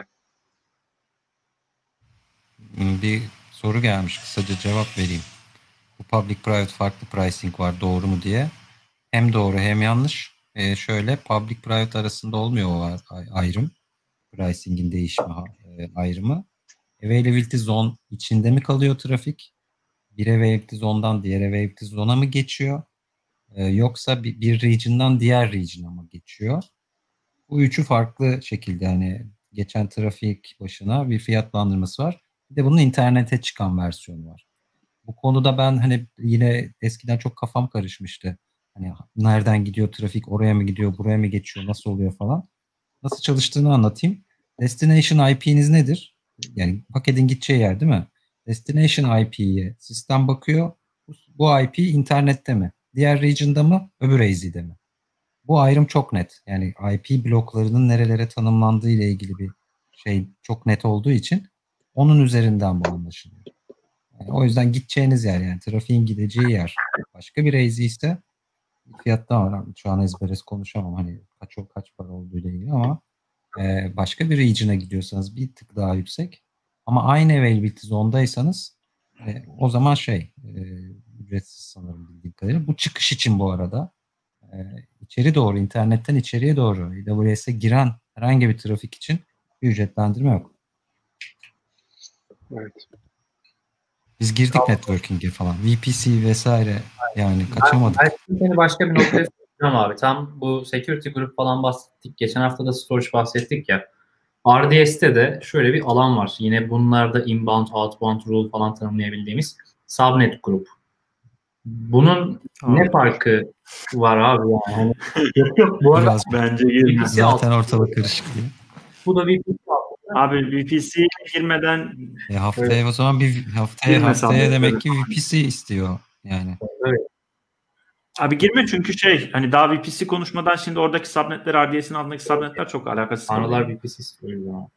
Bir soru gelmiş. Kısaca cevap vereyim. Bu public private farklı pricing var doğru mu diye. Hem doğru hem yanlış. Şöyle public private arasında olmuyor o ayrım. Pricing'in değişme ayrımı. Availability zone içinde mi kalıyor trafik? Bir availability zone'dan diğer availability zone'a mı geçiyor? Yoksa bir region'dan diğer region'a mı geçiyor? Bu üçü farklı şekilde hani geçen trafik başına bir fiyatlandırması var. Bir de bunun internete çıkan versiyonu var. Bu konuda ben hani yine eskiden çok kafam karışmıştı. Hani nereden gidiyor trafik, oraya mı gidiyor, buraya mı geçiyor, nasıl oluyor falan. Nasıl çalıştığını anlatayım. Destination IP'niz nedir? Yani paketin gideceği yer değil mi? Destination IP'ye sistem bakıyor. Bu IP internette mi? Diğer region'da mı? Öbür AZ'de mi? Bu ayrım çok net. Yani IP bloklarının nerelere tanımlandığı ile ilgili bir şey çok net olduğu için onun üzerinden bu anlaşılıyor. Yani o yüzden gideceğiniz yer yani trafiğin gideceği yer başka bir AZ ise fiyatta var. Şu an ezberes konuşamam hani kaç para olduğu ile ilgili ama başka bir region'a gidiyorsanız bir tık daha yüksek ama aynı availability zone'daysanız o zaman ücretsiz sanırım bildiğim kadarıyla. Bu çıkış için bu arada içeri doğru internetten içeriye doğru AWS'e giren herhangi bir trafik için bir ücretlendirme yok. Evet. Biz girdik networking'e falan. VPC vesaire yani kaçamadık. Ben başka bir noktaya soracağım abi. Tam bu security group falan bahsettik. Geçen hafta da storage bahsettik ya. RDS'te de şöyle bir alan var. Yine bunlarda inbound, outbound rule falan tanımlayabildiğimiz subnet group. Bunun ne farkı var abi yani? Hani, yok bu arada Biraz Bence girmez. VPC zaten altı. ortalık karışık diye. Bu da VPC altı. Abi VPC'ye girmeden Haftaya o zaman Girme haftaya sabretleri. demek ki VPC istiyor yani. Evet. Abi girme çünkü hani daha VPC konuşmadan şimdi oradaki subnetler, RDS'in altındaki subnetler çok alakasız. Tanrılar VPC istiyor ya.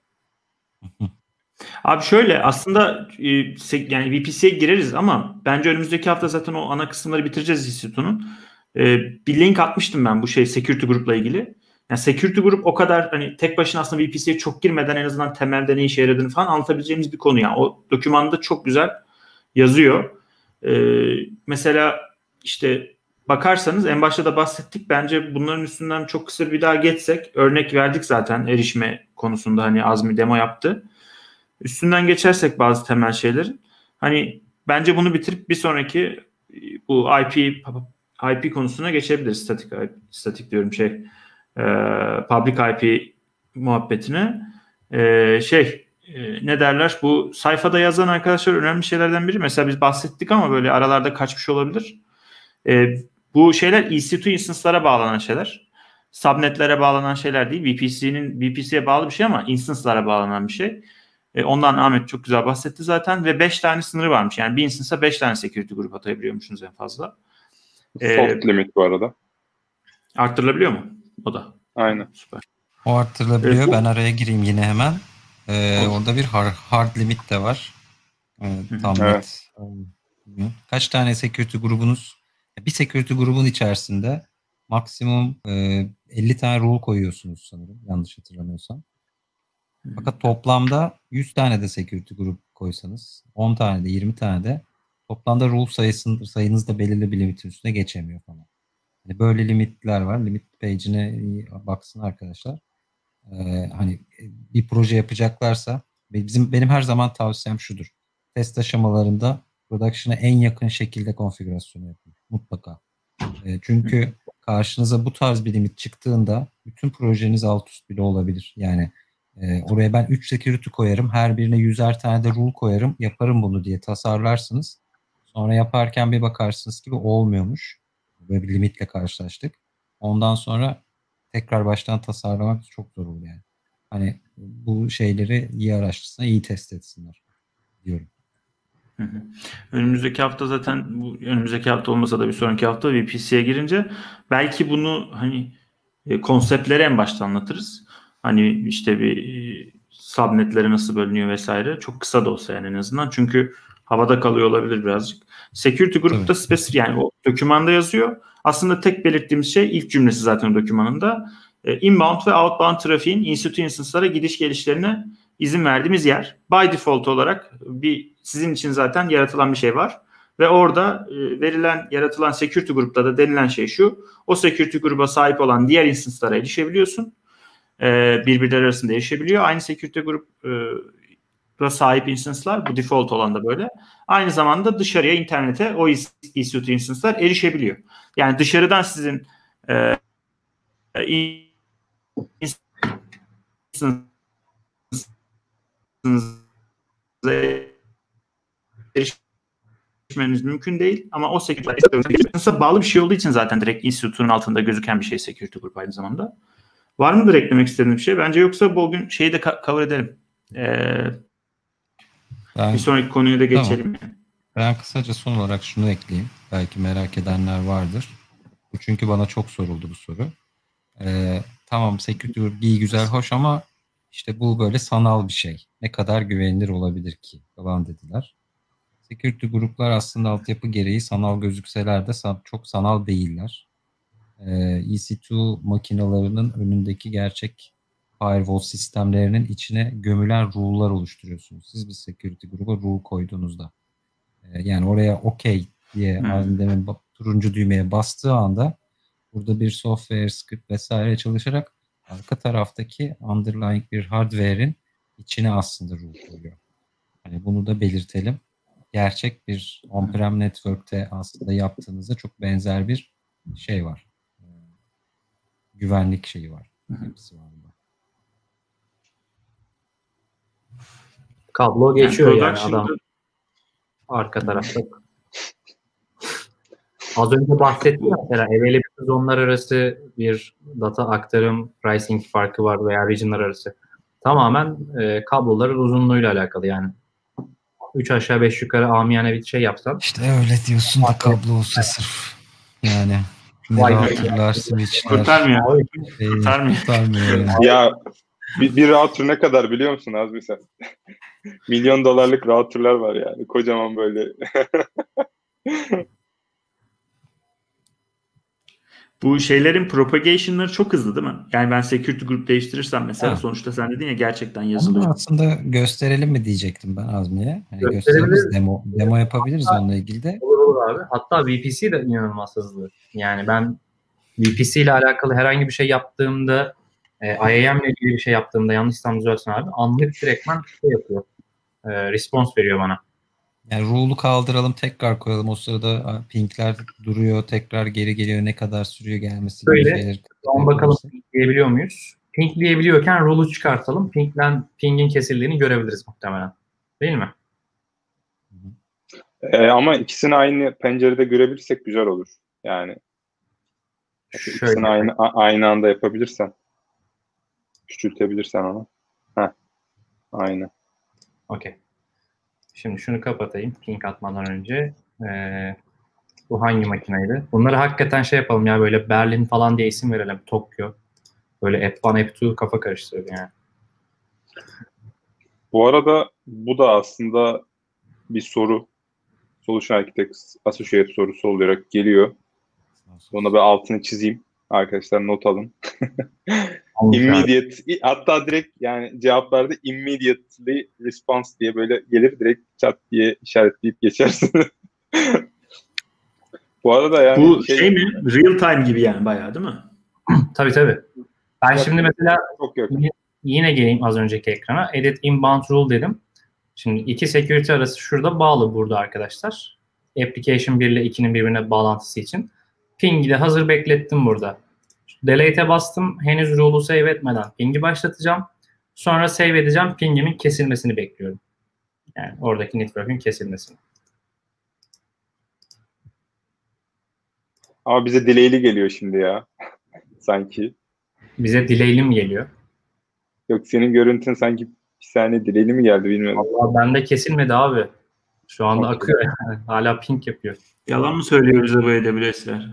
Abi şöyle aslında yani VPC'ye gireriz ama bence önümüzdeki hafta zaten o ana kısımları bitireceğiz institutunun. Bir link atmıştım ben bu security grupla ilgili. Yani security grup o kadar hani tek başına aslında VPC'ye çok girmeden en azından temelde ne işe yaradığını falan anlatabileceğimiz bir konu. Yani o dokümanda çok güzel yazıyor. Mesela işte bakarsanız en başta da bahsettik. Bence bunların üstünden çok kısa bir daha geçsek, örnek verdik zaten erişime konusunda, hani Azmi demo yaptı. Üstünden geçersek bazı temel şeyleri, hani bence bunu bitirip bir sonraki bu IP konusuna geçebiliriz. Statik diyorum public IP muhabbetine. Ne derler? Bu sayfada yazan arkadaşlar önemli şeylerden biri. Mesela biz bahsettik ama böyle aralarda kaçmış olabilir. Bu şeyler EC2 instance'lara bağlanan şeyler. Subnetlere bağlanan şeyler değil. VPC'ye bağlı bir şey ama instance'lara bağlanan bir şey. Ondan Ahmet çok güzel bahsetti zaten ve 5 tane sınırı varmış. Yani bir instance'a 5 tane security grup atayabiliyormuşsunuz en fazla. Soft limit bu arada. Arttırılabiliyor mu? O da. Aynen. Süper. O arttırılabiliyor. Ben araya gireyim yine hemen. Orada bir hard limit de var. Tam net. Kaç tane security grubunuz? Bir security grubun içerisinde maksimum 50 tane rule koyuyorsunuz sanırım. Yanlış hatırlamıyorsam. Fakat toplamda 100 tane de security grup koysanız, 10 tane de 20 tane de toplamda rule sayınız da belirli bir limitin üstüne geçemiyor falan. Yani böyle limitler var. Limit page'ine baksın arkadaşlar. Hani bir proje yapacaklarsa benim her zaman tavsiyem şudur. Test aşamalarında production'a en yakın şekilde konfigürasyonu yapın. Mutlaka. Çünkü karşınıza bu tarz bir limit çıktığında bütün projeniz alt üst bile olabilir. Yani oraya ben 3 security koyarım. Her birine 100'er tane de rule koyarım. Yaparım bunu diye tasarlarsınız. Sonra yaparken bir bakarsınız ki olmuyormuş. Böyle bir limitle karşılaştık. Ondan sonra tekrar baştan tasarlamak çok zor oluyor yani. Hani bu şeyleri iyi araştırsınlar, iyi test etsinler diyorum. Önümüzdeki hafta zaten önümüzdeki hafta olmasa da bir sonraki hafta VPC'ye girince belki bunu hani konseptleri en başta anlatırız. Hani işte bir subnetleri nasıl bölünüyor vesaire. Çok kısa da olsa yani en azından. Çünkü havada kalıyor olabilir birazcık. Security grupta spesifik yani o dokümanda yazıyor. Aslında tek belirttiğimiz şey ilk cümlesi zaten o dokümanında. Inbound ve outbound trafiğin institute instance'lara gidiş gelişlerine izin verdiğimiz yer. By default olarak sizin için zaten yaratılan bir şey var. Ve orada yaratılan security grupta da denilen şey şu. O security gruba sahip olan diğer instance'lara erişebiliyorsun. Birbirleri arasında erişebiliyor. Aynı security gruba sahip instance'lar, bu default olan da böyle. Aynı zamanda dışarıya, internete o EC2 instance'lar erişebiliyor. Yani dışarıdan sizin erişmeniz mümkün değil ama o security bağlı bir şey olduğu için zaten direkt institutun altında gözüken bir şey security grup aynı zamanda. Var mıdır eklemek istediğim bir şey? Bence yoksa bugün şeyi de cover edelim. Bir sonraki konuya da geçelim. Tamam. Ben kısaca son olarak şunu ekleyeyim. Belki merak edenler vardır. Bu çünkü bana çok soruldu bu soru. Tamam security grup iyi güzel hoş ama işte bu böyle sanal bir şey. Ne kadar güvenilir olabilir ki falan dediler. Security gruplar aslında altyapı gereği sanal gözükseler de çok sanal değiller. EC2 makinalarının önündeki gerçek firewall sistemlerinin içine gömülen rule'lar oluşturuyorsunuz. Siz bir security gruba rule koyduğunuzda. Yani oraya OK diye demin turuncu düğmeye bastığı anda burada bir software, script vesaire çalışarak arka taraftaki underlying bir hardware'in içine aslında rule koyuyor. Hani bunu da belirtelim. Gerçek bir on-prem network'te aslında yaptığınızda çok benzer bir şey var. Güvenlik şeyi var. Hepsi var. Kablo geçiyor yani adam arka tarafta. Az önce bahsettim mesela availability zonlar arası bir data aktarım pricing farkı var veya regionlar arası. Tamamen kabloların uzunluğuyla alakalı yani. 3 aşağı 5 yukarı amiyane bir şey yapsan. İşte öyle diyorsun da kablo olsa sırf yani. Ne routerlar, switchler. Kurtarmıyor. Kurtarmıyor yani. Ya bir router ne kadar biliyor musun Azmi sen? Milyon dolarlık routerlar var yani. Kocaman böyle. Bu şeylerin propagation'ları çok hızlı değil mi? Yani ben security group değiştirirsem mesela sonuçta sen dedin ya gerçekten yazılıyor. Onu aslında gösterelim mi diyecektim ben Azmi'ye. Yani gösteririz, demo yapabiliriz onunla ilgili de. Olur abi. Hatta VPC de inanılmaz hızlı. Yani ben VPC ile alakalı herhangi bir şey yaptığımda IAM ile ilgili bir şey yaptığımda yanlışsam düzeltsin abi. Anlık direktmen şey yapıyor. Response veriyor bana. Yani rule'u kaldıralım tekrar koyalım. O sırada pingler duruyor. Tekrar geri geliyor. Ne kadar sürüyor gelmesi gibi şeyler. Bakalım pingleyebiliyor muyuz? Pingleyebiliyorken rule'u çıkartalım. Pingin kesildiğini görebiliriz muhtemelen. Değil mi? Ama ikisini aynı pencerede görebilirsek güzel olur. Yani ikisini aynı anda yapabilirsen. Küçültebilirsen onu. Aynı. Okey. Şimdi şunu kapatayım ping atmadan önce. Bu hangi makineydi? Bunları hakikaten şey yapalım ya böyle Berlin falan diye isim verelim. Tokyo. Böyle App 1, App 2 kafa karıştırıyor yani. Bu arada bu da aslında bir soru. Solution Architects Associate sorusu olarak geliyor. Ona bir altını çizeyim. Arkadaşlar not alın. Immediate, hatta direkt yani cevaplarda immediately response diye böyle gelir, direkt chat diye işaretleyip geçersiniz. Bu arada yani bu şey mi? Real time gibi yani bayağı değil mi? Tabii. Ben şimdi mesela çok yine geleyim az önceki ekrana. Edit inbound rule dedim. Şimdi iki security arası şurada bağlı burada arkadaşlar. Application 1 ile 2'nin birbirine bağlantısı için. Ping'i de hazır beklettim burada. Delete'e bastım. Henüz rule'u save etmeden ping'i başlatacağım. Sonra save edeceğim. Ping'imin kesilmesini bekliyorum. Yani oradaki network'ün kesilmesini. Ama bize delay'li geliyor şimdi ya. Sanki. Bize delay'li mi geliyor? Yok, senin görüntün sanki bir saniye delay'li mi geldi bilmiyorum. Vallahi bende kesilmedi abi. Şu anda akıyor yani. Hala ping yapıyor. Yalan mı söylüyor bize bu AWS'ler?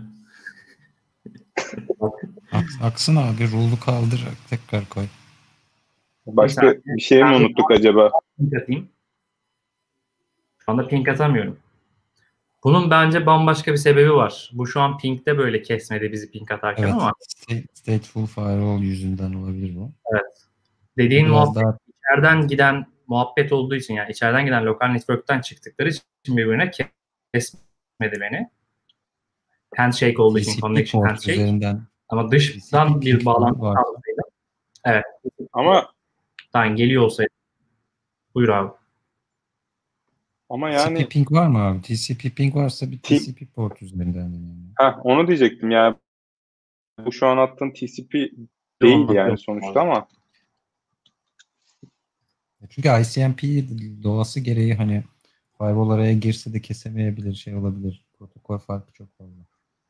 Aksın abi, rule'u kaldır tekrar koy. Başka bir şey mi unuttuk acaba? Ping atayım. Şu anda ping atamıyorum. Bunun bence bambaşka bir sebebi var. Bu şu an ping'de böyle kesmedi bizi ping atarken, evet, ama stateful firewall yüzünden olabilir bu. Evet. Dediğin muhabbet içeriden giden muhabbet olduğu için, yani içeriden giden lokal network'ten çıktıkları için birbirine kesmedi beni. Handshake olduğu için, connection handshake. Üzerinden, ama dıştan bir bağlantı sağladıydı. Evet. Ama geliyor olsaydı. Buyur abi. Ama yani TCP ping var mı abi? TCP ping varsa bir TCP port üzerinden. Onu diyecektim ya. Bu şu an attığın TCP değil yani sonuçta ama. Çünkü ICMP doğası gereği hani firewall araya girse de kesemeyebilir, şey olabilir. Protokol farkı çok fazla.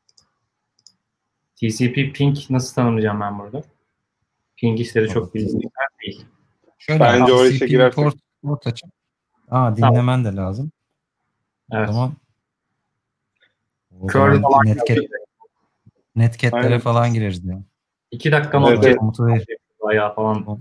TCP ping nasıl tanımlayacağım ben burada? Ping işleri çok bildiğim değil. Şöyle bence o işe girersek. Port açıp dinlemen de lazım. Evet. O zaman netcatlere falan gireriz diyor. 2 dakika evet. Bayağı falan.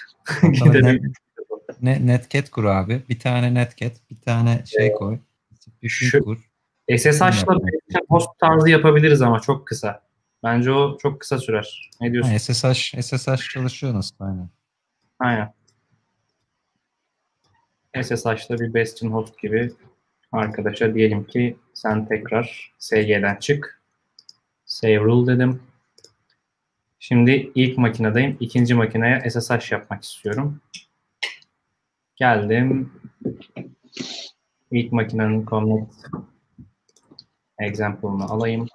Netcat kur abi. Bir tane netcat, bir tane şey koy. Şu kur. SSH'la host tarzı yapabiliriz ama çok kısa. Bence o çok kısa sürer. Ne diyorsun? SSH çalışıyor nasıl? Aynen. SSH'da bir Bastion host gibi arkadaşa diyelim ki sen tekrar SG'den çık. Save rule dedim. Şimdi ilk makinedeyim. İkinci makineye SSH yapmak istiyorum. Geldim. İlk makinenin connect example'ını alayım.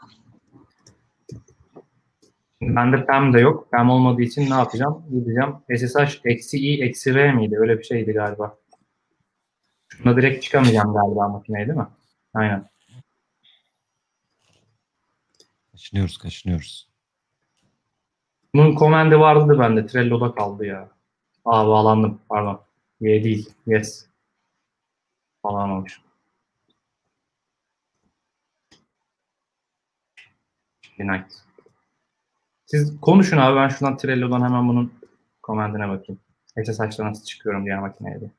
Şimdi bende PAM de yok. PAM olmadığı için ne yapacağım? Gideceğim. SSH-i-v miydi? Öyle bir şeydi galiba. Şuna direkt çıkamayacağım galiba makineye, değil mi? Aynen. Kaşınıyoruz. Bunun komendi vardı bende. Trello'da kaldı ya. Bağlandım. Pardon. Y değil. Yes. Bağlanmamış. Nice. Siz konuşun abi. Ben şuradan Trello'dan hemen bunun komendine bakayım. SSH'da nasıl çıkıyorum diğer makineye de.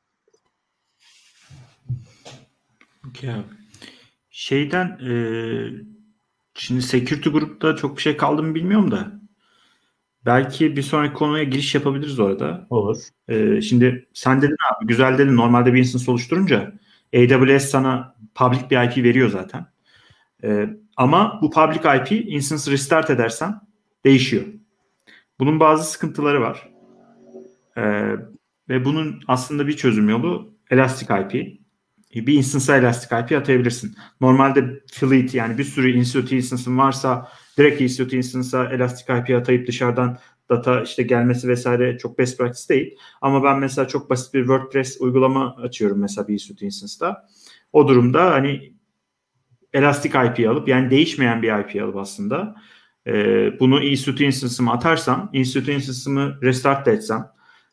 Okay abi. Şeyden şimdi security grupta çok bir şey kaldı mı bilmiyorum da belki bir sonraki konuya giriş yapabiliriz orada. Olur. Şimdi sen dedin abi, güzel dedin, normalde bir instance oluşturunca AWS sana public bir IP veriyor zaten. Ama bu public IP instance restart edersen değişiyor. Bunun bazı sıkıntıları var. Ve bunun aslında bir çözüm yolu Elastic IP. Bir instance'a Elastic IP atayabilirsin. Normalde fleet, yani bir sürü EC2 instance'ın varsa direkt EC2 instance'a Elastic IP atayıp dışarıdan data işte gelmesi vesaire çok best practice değil. Ama ben mesela çok basit bir WordPress uygulama açıyorum mesela bir EC2 instance'da. O durumda hani Elastic IP alıp, yani değişmeyen bir IP alıp aslında bunu EC2 instance'ıma atarsam, EC2 instance'ımı restart da etsem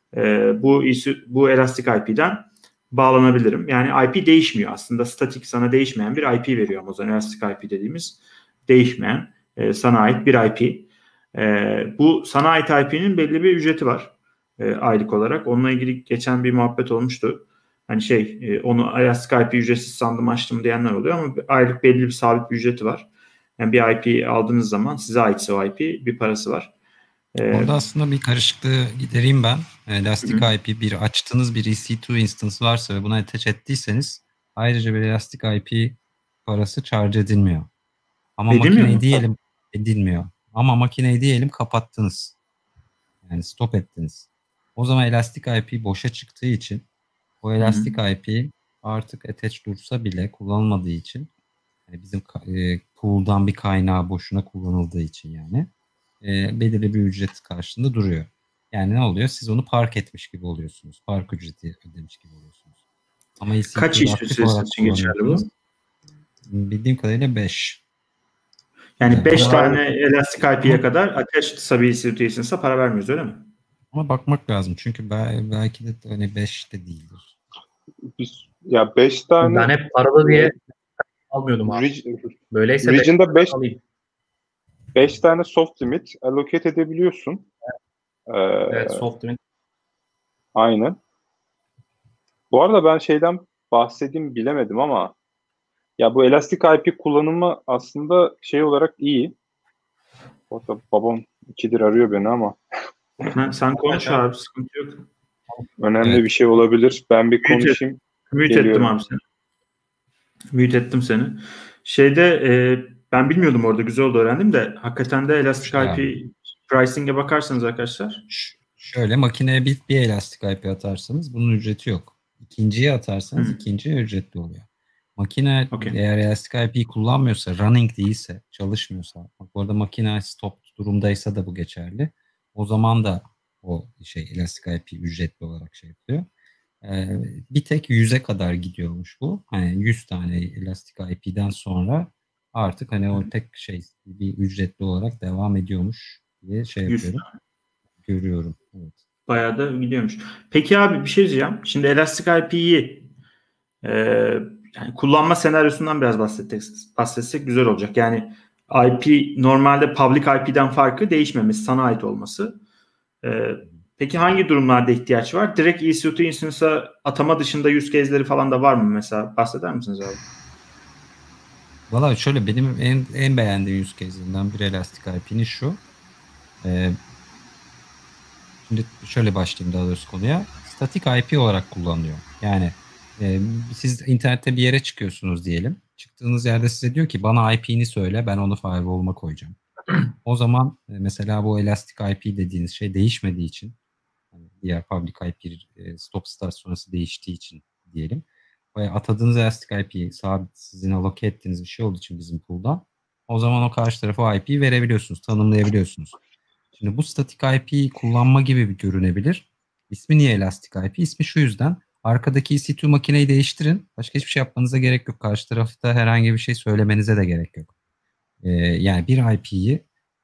bu Elastic IP'den bağlanabilirim. Yani IP değişmiyor. Aslında statik, sana değişmeyen bir IP veriyor Amazon. Elastic IP dediğimiz değişmeyen sana ait bir IP. Bu sana ait IP'nin belli bir ücreti var aylık olarak. Onunla ilgili geçen bir muhabbet olmuştu. Hani onu Elastic IP ücretsiz sandım açtım diyenler oluyor ama aylık belli bir sabit bir ücreti var. Yani bir IP aldığınız zaman size aitse o IP bir parası var. Orada aslında bir karışıklığı gidereyim ben. Elastic IP bir açtığınız bir EC2 instance varsa ve buna attach ettiyseniz ayrıca bir Elastic IP parası charge edilmiyor. Ama makineyi diyelim edilmiyor. Ama makineyi diyelim kapattınız. Yani stop ettiniz. O zaman Elastic IP boşa çıktığı için o Elastic IP artık attach dursa bile kullanılmadığı için, yani bizim pool'dan bir kaynağı boşuna kullanıldığı için yani belirli bir ücret karşılığında duruyor. Yani ne oluyor? Siz onu park etmiş gibi oluyorsunuz. Park ücreti ödemiş gibi oluyorsunuz. Ama kaç iş süresi için geçerli bu? Bildiğim kadarıyla 5. Yani 5 tane Elastic IP'ye kadar attached bir EC2'sinse para vermiyoruz, öyle mi? Ama bakmak lazım. Çünkü belki de hani 5 de değildir. Ya 5 tane. Ben hep paralı diye almıyordum abi. Böyleyse Region'da 5 tane soft limit allocate edebiliyorsun. Evet, soft limit. Aynen. Bu arada ben şeyden bahsedeyim bilemedim ama ya bu Elastic IP kullanımı aslında olarak iyi. Orada babam 2'dir arıyor beni ama. Sen konuş abi, sıkıntı yok. Önemli bir şey olabilir. Ben bir konuşayım. Mute ettim abi seni. Mute ettim seni. Ben bilmiyordum, orada güzel oldu, öğrendim de hakikaten de Elastic IP pricing'e bakarsanız arkadaşlar. Şöyle, makineye bir Elastic IP atarsanız bunun ücreti yok. İkinciye atarsanız ikinciye ücretli oluyor. Makine eğer Elastic IP kullanmıyorsa, running değilse, çalışmıyorsa, bu arada makine stop durumdaysa da bu geçerli. O zaman da o Elastic IP ücretli olarak yapıyor. Bir tek 100'e kadar gidiyormuş bu. Hani 100 tane Elastic IP'den sonra artık hani o tek bir ücretli olarak devam ediyormuş diye yapıyorum. Görüyorum. Evet. Bayağı da gidiyormuş. Peki abi bir şey diyeceğim. Şimdi Elastic IP'yi yani kullanma senaryosundan biraz bahsetsek güzel olacak. Yani IP normalde public IP'den farkı değişmemesi, sana ait olması. Peki hangi durumlarda ihtiyaç var? Direkt EC2 instance'a atama dışında use case'leri falan da var mı mesela? Bahseder misiniz abi? Valla şöyle, benim en beğendiğim use case'lerinden biri Elastic IP'nin şu. Şimdi şöyle başlayayım daha doğrusu konuya. Static IP olarak kullanılıyor. Yani siz internette bir yere çıkıyorsunuz diyelim. Çıktığınız yerde size diyor ki bana IP'ni söyle, ben onu firewall'uma koyacağım. O zaman mesela bu Elastic IP dediğiniz şey değişmediği için, yani diğer public IP stop start sonrası değiştiği için diyelim. Atadığınız Elastic IP sabit, sizin allocate ettiğiniz bir şey olduğu için bizim pool'dan, o zaman o karşı tarafa o IP'yi verebiliyorsunuz, tanımlayabiliyorsunuz. Şimdi bu static IP kullanma gibi bir görünebilir. İsmi niye Elastic IP? İsmi şu yüzden: arkadaki EC2 makineyi değiştirin. Başka hiçbir şey yapmanıza gerek yok. Karşı tarafta herhangi bir şey söylemenize de gerek yok. Yani bir IP'yi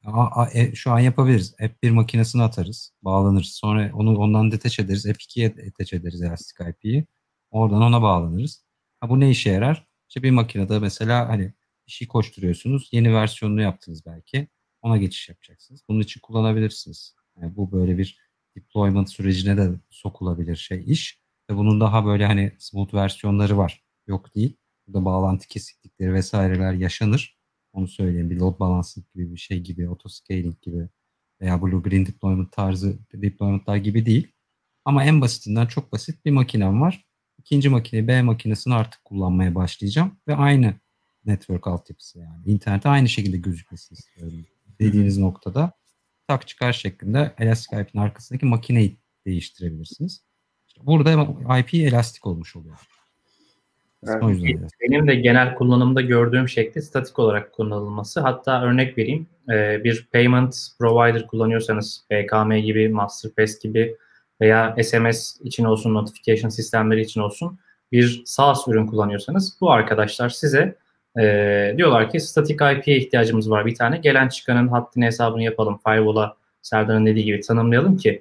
şu an yapabiliriz. App1 makinesine atarız. Bağlanırız. Sonra onu ondan detach ederiz. App2'ye detach ederiz Elastic IP'yi. Oradan ona bağlanırız. Bu ne işe yarar? İşte bir makinede mesela hani bir şey koşturuyorsunuz. Yeni versiyonunu yaptınız belki. Ona geçiş yapacaksınız. Bunun için kullanabilirsiniz. Yani bu böyle bir deployment sürecine de sokulabilir iş. Ve bunun daha böyle hani smooth versiyonları var. Yok değil. Burada bağlantı kesiklikleri vesaireler yaşanır. Onu söyleyeyim. Bir load balancing gibi bir şey gibi, autoscaling gibi veya Blue Green deployment tarzı deploymentlar gibi değil. Ama en basitinden çok basit bir makinem var. İkinci makineyi B makinesini artık kullanmaya başlayacağım ve aynı network altyapısı yani. İnternete aynı şekilde gözükmesini istiyorum. Dediğiniz noktada tak çıkar şeklinde Elastic IP'nin arkasındaki makineyi değiştirebilirsiniz. İşte burada IP elastik olmuş oluyor. Evet. O yüzden Benim de genel kullanımda gördüğüm şekli statik olarak kullanılması. Hatta örnek vereyim. Bir payment provider kullanıyorsanız BKM gibi, MasterPass gibi veya SMS için olsun, notification sistemleri için olsun bir SaaS ürün kullanıyorsanız bu arkadaşlar size diyorlar ki statik IP'ye ihtiyacımız var bir tane. Gelen çıkanın hattını hesabını yapalım. Firewall'a Serdar'ın dediği gibi tanımlayalım ki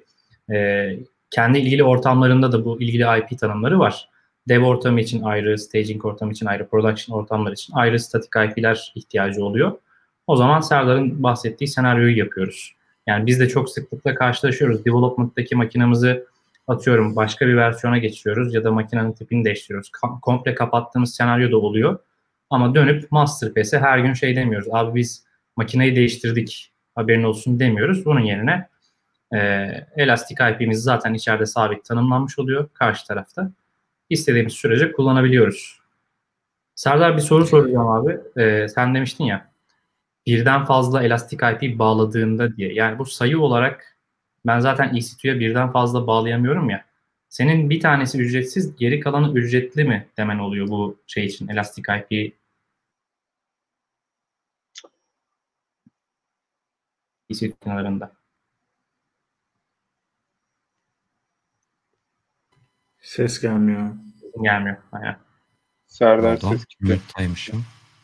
kendi ilgili ortamlarında da bu ilgili IP tanımları var. Dev ortamı için ayrı, staging ortamı için ayrı, production ortamları için ayrı statik IP'ler ihtiyacı oluyor. O zaman Serdar'ın bahsettiği senaryoyu yapıyoruz. Yani biz de çok sıklıkla karşılaşıyoruz. Development'taki makinamızı atıyorum başka bir versiyona geçiriyoruz ya da makinenin tipini değiştiriyoruz. Komple kapattığımız senaryo da oluyor. Ama dönüp MasterPass'e her gün şey demiyoruz. Abi biz makineyi değiştirdik haberin olsun demiyoruz. Bunun yerine Elastic IP'miz zaten içeride sabit tanımlanmış oluyor karşı tarafta. İstediğimiz sürece kullanabiliyoruz. Serdar bir soru soracağım abi. Sen demiştin ya birden fazla Elastic IP bağladığında diye. Yani bu sayı olarak ben zaten EC2'ye birden fazla bağlayamıyorum ya. Senin bir tanesi ücretsiz, geri kalanı ücretli mi demen oluyor bu şey için Elastic IP EC2 kenarında? Ses gelmiyor. Gelmiyor. Aynen. Serdar pardon, ses gitti. mute'daymışım.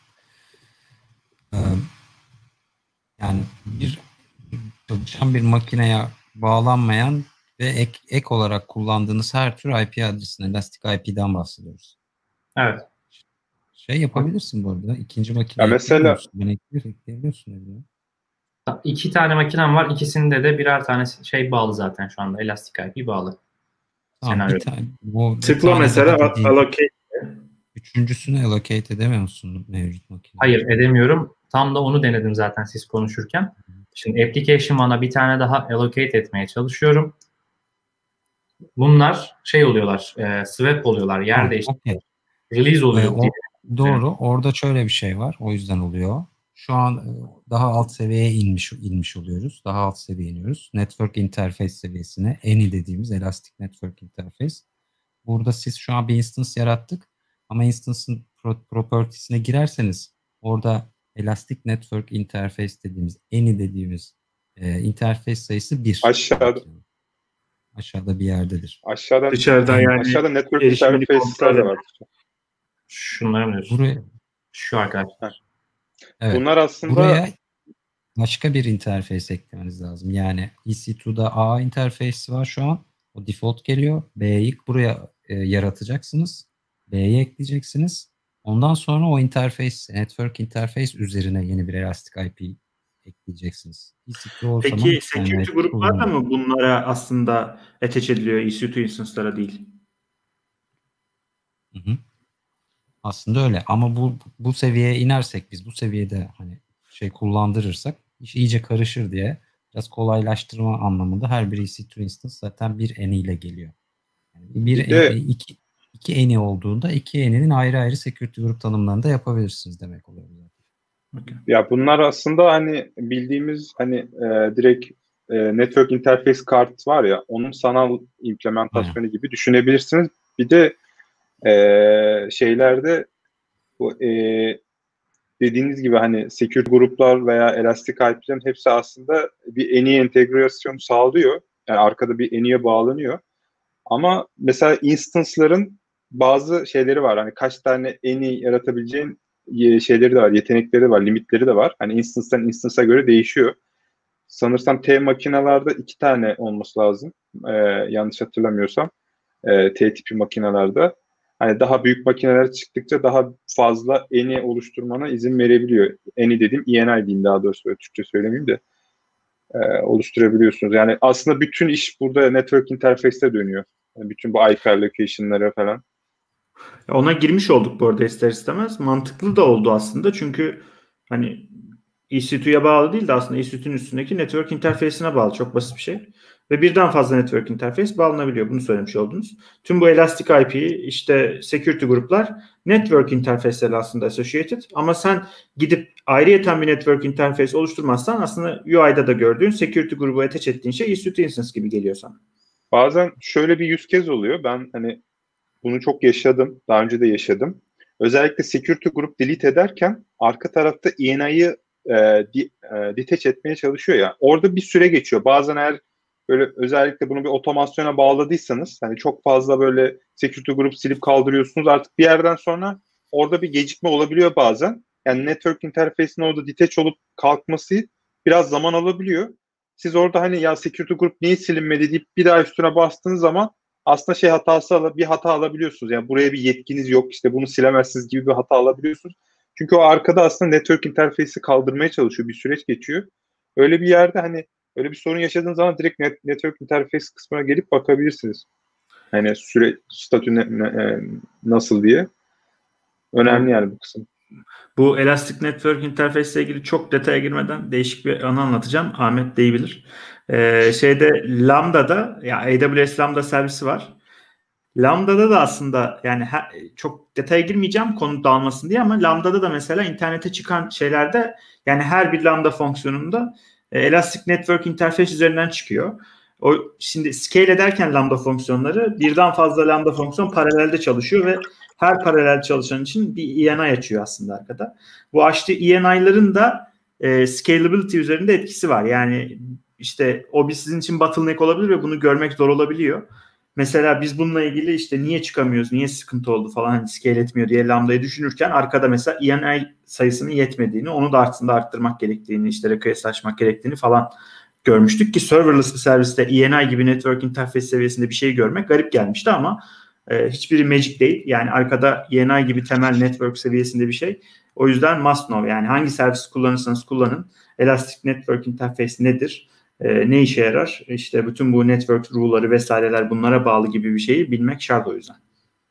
Yani bir çalışan bir makineye bağlanmayan ve ek olarak kullandığınız her tür IP adresine Elastic IP'den bahsediyoruz. Evet. Yapabilirsin bu arada. İkinci makine Ya mesela ekleyebiliyorsun. İki tane makinem var. İkisinde de birer tane şey bağlı zaten şu anda. Elastic IP bağlı. Tamam, Senaryo. bir Tıkla tane mesela daha dediğin, allocate. üçüncüsünü allocate edemiyor musun mevcut makineye? Hayır edemiyorum. Tam da onu denedim zaten siz konuşurken. Şimdi application one'a bir tane daha allocate etmeye çalışıyorum. Bunlar şey oluyorlar, swap oluyorlar, yer değiştiriyorlar. Okay. Release oluyor diye. Doğru. Orada şöyle bir şey var. O yüzden oluyor. Şu an daha alt seviyeye inmiş oluyoruz. Daha alt seviyeye iniyoruz. Network Interface seviyesine. ANI dediğimiz Elastic Network Interface. Burada siz şu an bir instance yarattık. Ama instance'ın properties'ine girerseniz orada Elastic Network Interface dediğimiz ANI dediğimiz interface sayısı 1. Aşağıda bir yerdedir. Dışarıda yani aşağıda network erişimini interface'ler de var. Şunları mı diyorsun? Buraya, Şu arkadaşlar. evet. Bunlar aslında Buraya başka bir interface eklemeniz lazım. Yani EC2'da A interface'i var şu an. O default geliyor. B'yi buraya yaratacaksınız. B'yi ekleyeceksiniz. Ondan sonra o interface, network interface üzerine yeni bir Elastic IP ekleyeceksiniz. EC2 o zaman Peki security gruplar da mı bunlara aslında attach ediliyor EC2 instance'lara değil? Hı. Aslında öyle ama bu seviyeye inersek biz bu seviyede hani kullandırırsak iş iyice karışır diye biraz kolaylaştırma anlamında her bir EC2 instance zaten bir ANI ile geliyor. Yani iki ANI olduğunda iki ANI'nin ayrı ayrı security grup tanımlarını da yapabilirsiniz demek oluyor. Okay. Ya bunlar aslında hani bildiğimiz hani direkt network interface kart var ya onun sanal implementasyonu gibi düşünebilirsiniz. Bir de şeylerde bu dediğiniz gibi hani security gruplar veya Elastic IP'lerin hepsi aslında bir ANI entegrasyon sağlıyor. Yani arkada bir ANI'ye bağlanıyor. Ama mesela instance'ların bazı şeyleri var. Hani kaç tane ANI yaratabileceğin şeyleri de var, yetenekleri de var, limitleri de var. Hani instance'dan instance'a göre değişiyor. Sanırsam T makinelerde 2 tane olması lazım. Yanlış hatırlamıyorsam. T tipi makinelerde. Hani daha büyük makineler çıktıkça daha fazla eni oluşturmana izin verebiliyor. Eni dediğim ENI diyeyim daha doğrusu, böyle Türkçe söylemeyeyim de. Oluşturabiliyorsunuz. Yani aslında bütün iş burada network interface'te dönüyor. Yani bütün bu IP allocation'lara falan. Ona girmiş olduk bu arada ister istemez. Mantıklı da oldu aslında. Çünkü hani EC2'ye bağlı değil de aslında EC2'nin üstündeki network interface'ine bağlı. Çok basit bir şey. Ve birden fazla network interface bağlanabiliyor. Bunu söylemiş oldunuz. Tüm bu Elastic IP'yi işte security gruplar network interface'lerle aslında associated. Ama sen gidip ayrıyeten bir network interface oluşturmazsan aslında UI'da da gördüğün security grubu attach ettiğin şey EC2 instance gibi geliyor sana. Bazen şöyle bir use case oluyor. Ben hani bunu çok yaşadım. Daha önce de yaşadım. Özellikle security grup delete ederken arka tarafta ENI'yi detach etmeye çalışıyor ya. Orada bir süre geçiyor. Bazen eğer böyle özellikle bunu bir otomasyona bağladıysanız, hani çok fazla böyle security grup silip kaldırıyorsunuz, artık bir yerden sonra orada bir gecikme olabiliyor bazen. Yani network interface'in orada detach olup kalkması biraz zaman alabiliyor. Siz orada hani ya security grup niye silinmedi deyip bir daha üstüne bastığınız zaman aslında bir hata alabiliyorsunuz. Yani buraya bir yetkiniz yok, işte bunu silemezsiniz gibi bir hata alabiliyorsunuz. Çünkü o arkada aslında network interface'i kaldırmaya çalışıyor. Bir süreç geçiyor. Öyle bir yerde hani öyle bir sorun yaşadığınız zaman direkt network interface kısmına gelip bakabilirsiniz. Hani statü nasıl diye. Önemli yani bu kısım. Bu Elastic Network Interface ile ilgili çok detaya girmeden değişik bir anı anlatacağım. Ahmet de iyi bilir. Lambda'da ya AWS Lambda servisi var. Lambda'da da aslında yani çok detaya girmeyeceğim konu dağılmasın diye, ama Lambda'da da mesela internete çıkan şeylerde yani her bir Lambda fonksiyonunda Elastic Network Interface üzerinden çıkıyor. Şimdi scale ederken Lambda fonksiyonları birden fazla Lambda fonksiyon paralelde çalışıyor ve her paralel çalışan için bir ENI açıyor aslında arkada. Bu açtığı ENI'ların da scalability üzerinde etkisi var. Yani işte o bir sizin için bottleneck olabilir ve bunu görmek zor olabiliyor. Mesela biz bununla ilgili işte niye çıkamıyoruz, niye sıkıntı oldu falan, hani scale etmiyor diye Lambda'yı düşünürken arkada mesela ENI sayısının yetmediğini, onu da aslında arttırmak gerektiğini, işte request açmak gerektiğini falan görmüştük ki serverless bir serviste ENI gibi network interface seviyesinde bir şey görmek garip gelmişti ama hiçbiri magic değil. Yani arkada ENI gibi temel network seviyesinde bir şey. O yüzden must know, yani hangi servisi kullanırsanız kullanın. Elastic Network Interface nedir? Ne işe yarar? İşte bütün bu network rule'ları vesaireler bunlara bağlı gibi bir şeyi bilmek şart o yüzden.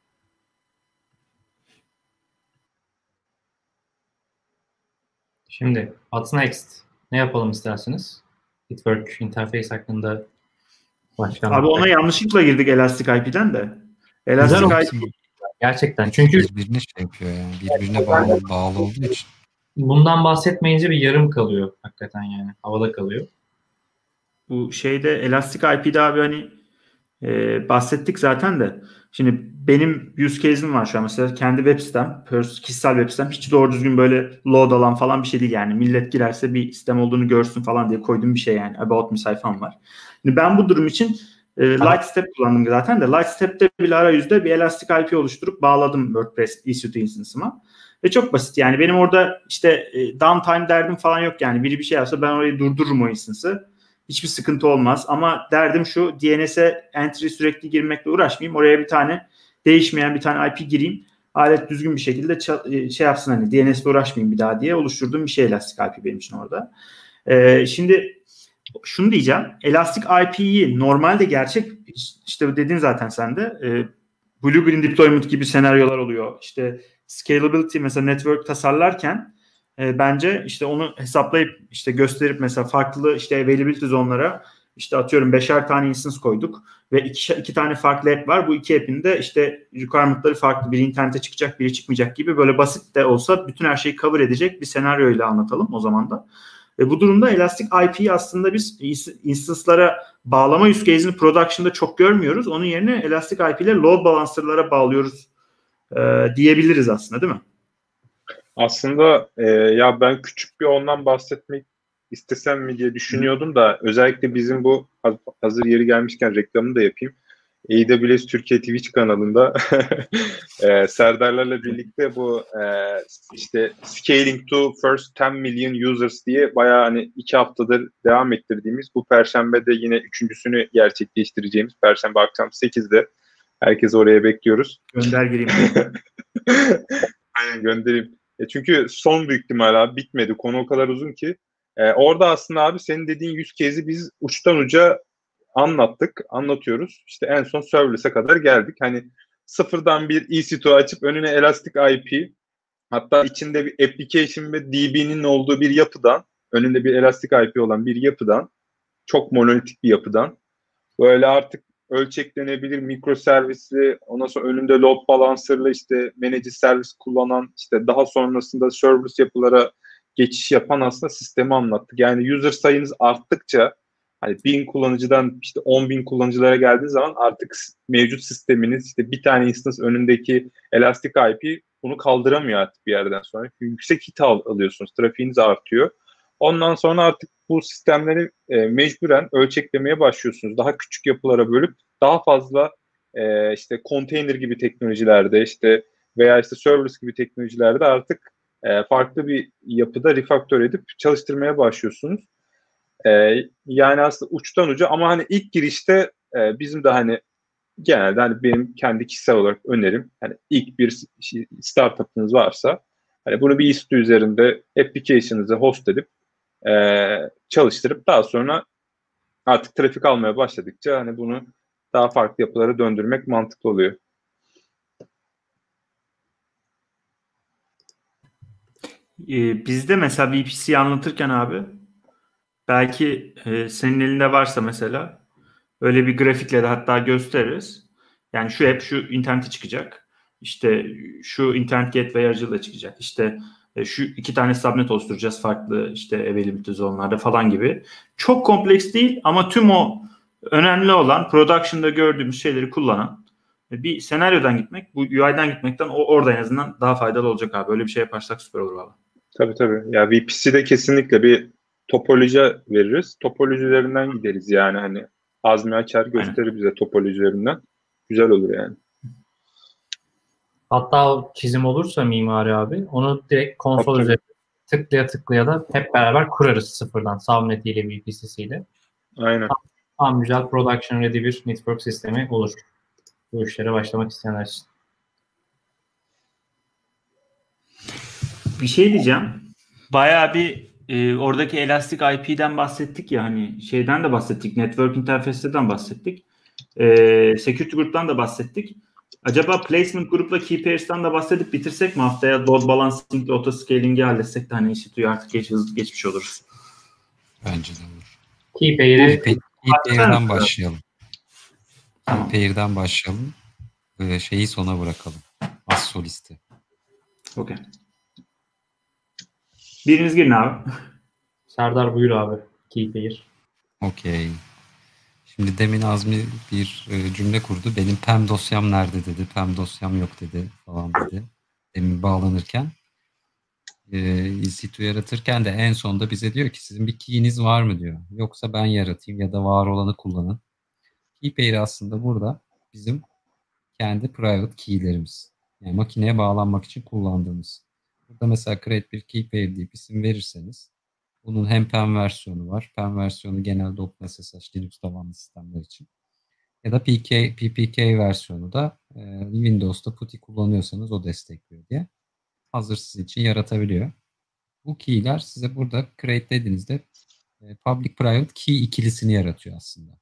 Şimdi what's next? Ne yapalım isterseniz? Network interface hakkında başlamak. Abi ona yanlışlıkla girdik Elastic IP'den de. Elastic IP gerçekten. Çünkü birbirine şey yapıyor yani. Birbirine bağlı olduğu için. Bundan bahsetmeyince bir yarım kalıyor hakikaten yani. Havada kalıyor. Bu şeyde Elastic IP'de abi hani bahsettik zaten de. Şimdi benim use case'im var şu an mesela, kendi web sitem, kişisel web sitem, hiç doğru düzgün böyle load alan falan bir şey değil yani. Millet girerse bir sistem olduğunu görsün falan diye koyduğum bir şey yani. About me sayfam var. Şimdi ben bu durum için Lightstep kullandım zaten de. Lightstep'te bile arayüzde bir Elastic IP oluşturup bağladım WordPress EC2 instance'ıma. Ve çok basit yani, benim orada işte downtime derdim falan yok yani. Biri bir şey yapsa ben orayı durdururum o instance'ı. Hiçbir sıkıntı olmaz ama derdim şu: DNS'e entry sürekli girmekle uğraşmayayım. Oraya bir tane değişmeyen bir tane IP gireyim. Alet düzgün bir şekilde şey yapsın, hani DNS'le uğraşmayayım bir daha diye oluşturduğum bir şey Elastic IP benim için orada. Şimdi şunu diyeceğim. Elastic IP'yi normalde gerçek işte dedin zaten sen de Blue Green Deployment gibi senaryolar oluyor. İşte scalability mesela network tasarlarken bence işte onu hesaplayıp işte gösterip mesela farklı işte availability zone'lara işte atıyorum 5'er tane instance koyduk ve iki tane farklı app var. Bu iki app'in de işte requirement'ları farklı. Biri internete çıkacak, biri çıkmayacak gibi, böyle basit de olsa bütün her şeyi cover edecek bir senaryoyla anlatalım o zaman da. Bu durumda Elastic IP'yi aslında biz instance'lara bağlama use case'ini production'da çok görmüyoruz. Onun yerine Elastic IP ile load balancer'lara bağlıyoruz diyebiliriz aslında, değil mi? Aslında ya ben küçük bir ondan bahsetmek istesem mi diye düşünüyordum da özellikle bizim bu hazır yeri gelmişken reklamını da yapayım. AWS Türkiye Twitch kanalında Serdarlarla birlikte bu işte scaling to first 10 million users diye bayağı hani 2 haftadır devam ettirdiğimiz, bu Perşembe de yine 3.'sünü gerçekleştireceğimiz Perşembe akşam 8'de. Herkesi oraya bekliyoruz. Gönder gireyim. Aynen, göndereyim. Çünkü son büyük ihtimal abi bitmedi. Konu o kadar uzun ki. Orada aslında abi senin dediğin 100 case'i biz uçtan uca anlatıyoruz. İşte en son serverless'e kadar geldik. Hani sıfırdan bir EC2 açıp önüne Elastic IP, hatta içinde bir application ve DB'nin olduğu bir yapıdan, önünde bir Elastic IP olan bir yapıdan, çok monolitik bir yapıdan, böyle artık ölçeklenebilir mikroservisli, ondan sonra önünde load balancer'lı işte managed servis kullanan, işte daha sonrasında serverless yapılara geçiş yapan aslında sistemi anlattık. Yani user sayınız arttıkça, hani 1000 kullanıcıdan işte 10.000 kullanıcılara geldiği zaman artık mevcut sisteminiz, işte bir tane instance önündeki Elastic IP bunu kaldıramıyor artık bir yerden sonra. Yüksek hit alıyorsunuz, trafiğiniz artıyor. Ondan sonra artık bu sistemleri mecburen ölçeklemeye başlıyorsunuz. Daha küçük yapılara bölüp daha fazla işte container gibi teknolojilerde, işte veya işte serverless gibi teknolojilerde artık farklı bir yapıda refactor edip çalıştırmaya başlıyorsunuz. Yani aslında uçtan uca, ama hani ilk girişte bizim de hani genelde hani benim kendi kişisel olarak önerim, hani ilk bir startup'ınız varsa hani bunu bir EC2 üzerinde application'ınızı host edip çalıştırıp daha sonra artık trafik almaya başladıkça hani bunu daha farklı yapılara döndürmek mantıklı oluyor. Bizde mesela VPC'yi anlatırken abi, belki senin elinde varsa mesela öyle bir grafikle de hatta gösteririz. Yani şu hep şu internete çıkacak. İşte şu internet gateway aracılığıyla çıkacak. İşte şu 2 tane subnet oluşturacağız farklı işte availability zone'larda falan gibi. Çok kompleks değil ama tüm o önemli olan production'da gördüğümüz şeyleri kullanan bir senaryodan gitmek, bu UI'den gitmekten orada en azından daha faydalı olacak abi. Öyle bir şey yaparsak süper olur valla. Tabii. Ya VPC'de kesinlikle bir topoloji veririz. Topoloji üzerinden gideriz yani, hani Azmi açar gösterir Aynen. Bize topoloji üzerinden. Güzel olur yani. Hatta çizim olursa mimari abi, onu direkt konsol üzerinde tıklaya da hep beraber kurarız sıfırdan. Subnet ile VPC'siyle. Aynen. Tam güzel production ready bir network sistemi olur. Bu işlere başlamak isteyenler için. Bir şey diyeceğim. Bayağı bir oradaki Elastic IP'den bahsettik ya, hani şeyden de bahsettik. Network interface'den bahsettik. Security Group'tan da bahsettik. Acaba Placement Group'la Key Pairs'tan da bahsedip bitirsek mi haftaya? Load Balancing ile Autoscaling'i halletsek de hani EC2'yu artık hızlı geçmiş oluruz. Bence de olur. Key Pair'den başlayalım. Tamam. Key Pair'den başlayalım. Şeyi sona bırakalım. As solisti. Okey. Biriniz girin abi. Serdar buyur abi. Key Pair. Okey. Şimdi demin Azmi bir cümle kurdu. Benim PEM dosyam nerede dedi. PEM dosyam yok dedi falan dedi. Demin bağlanırken. EC2 yaratırken de en sonunda bize diyor ki sizin bir key'iniz var mı diyor. Yoksa ben yaratayım ya da var olanı kullanın. Key pair aslında burada bizim kendi private key'lerimiz. Yani makineye bağlanmak için kullandığımız. Burada mesela create bir key pair deyip isim verirseniz bunun hem PEM versiyonu var. PEM versiyonu genelde OpenSSH Linux tabanlı sistemler için. Ya da PPK versiyonu da Windows'ta PuTTY kullanıyorsanız o destekliyor diye. Hazır sizin için yaratabiliyor. Bu key'ler size burada create dediğinizde public private key ikilisini yaratıyor aslında.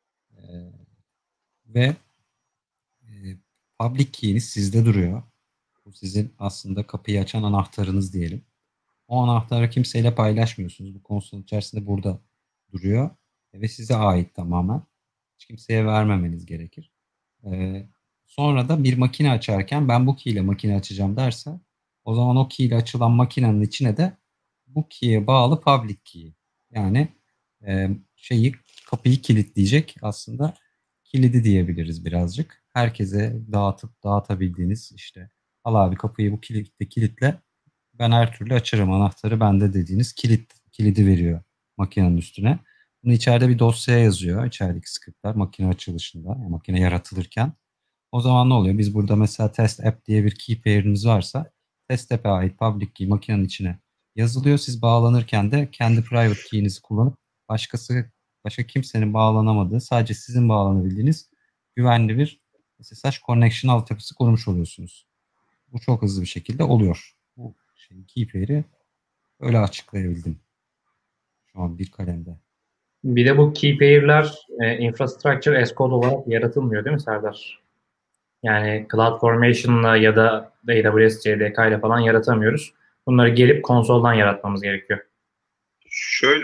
Ve public key'iniz sizde duruyor. Bu sizin aslında kapıyı açan anahtarınız diyelim. O anahtarı kimseyle paylaşmıyorsunuz. Bu konsolun içerisinde burada duruyor. Ve size ait tamamen. Hiç kimseye vermemeniz gerekir. Sonra da bir makine açarken ben bu key ile makine açacağım derse o zaman o key ile açılan makinenin içine de bu key'e bağlı public key. Yani kapıyı kilitleyecek aslında kilidi diyebiliriz birazcık. Herkese dağıtabildiğiniz işte al abi kapıyı bu kilitle ben her türlü açarım anahtarı bende dediğiniz kilidi veriyor makinenin üstüne. Bunu içeride bir dosyaya yazıyor. İçerideki scriptler makine açılışında, yani makine yaratılırken. O zaman ne oluyor? Biz burada mesela test app diye bir key pair'iniz varsa test app'e ait public key makinenin içine yazılıyor. Siz bağlanırken de kendi private key'inizi kullanıp başka kimsenin bağlanamadığı, sadece sizin bağlanabildiğiniz güvenli bir SSH connection altyapısı kurmuş oluyorsunuz. Bu çok hızlı bir şekilde oluyor. Bu key pair'i öyle açıklayabildim şu an bir kalemde. Bir de bu key pair'ler infrastructure as code olarak yaratılmıyor değil mi Serdar? Yani CloudFormation'la ya da AWS CDK ile falan yaratamıyoruz. Bunları gelip konsoldan yaratmamız gerekiyor. Şöyle,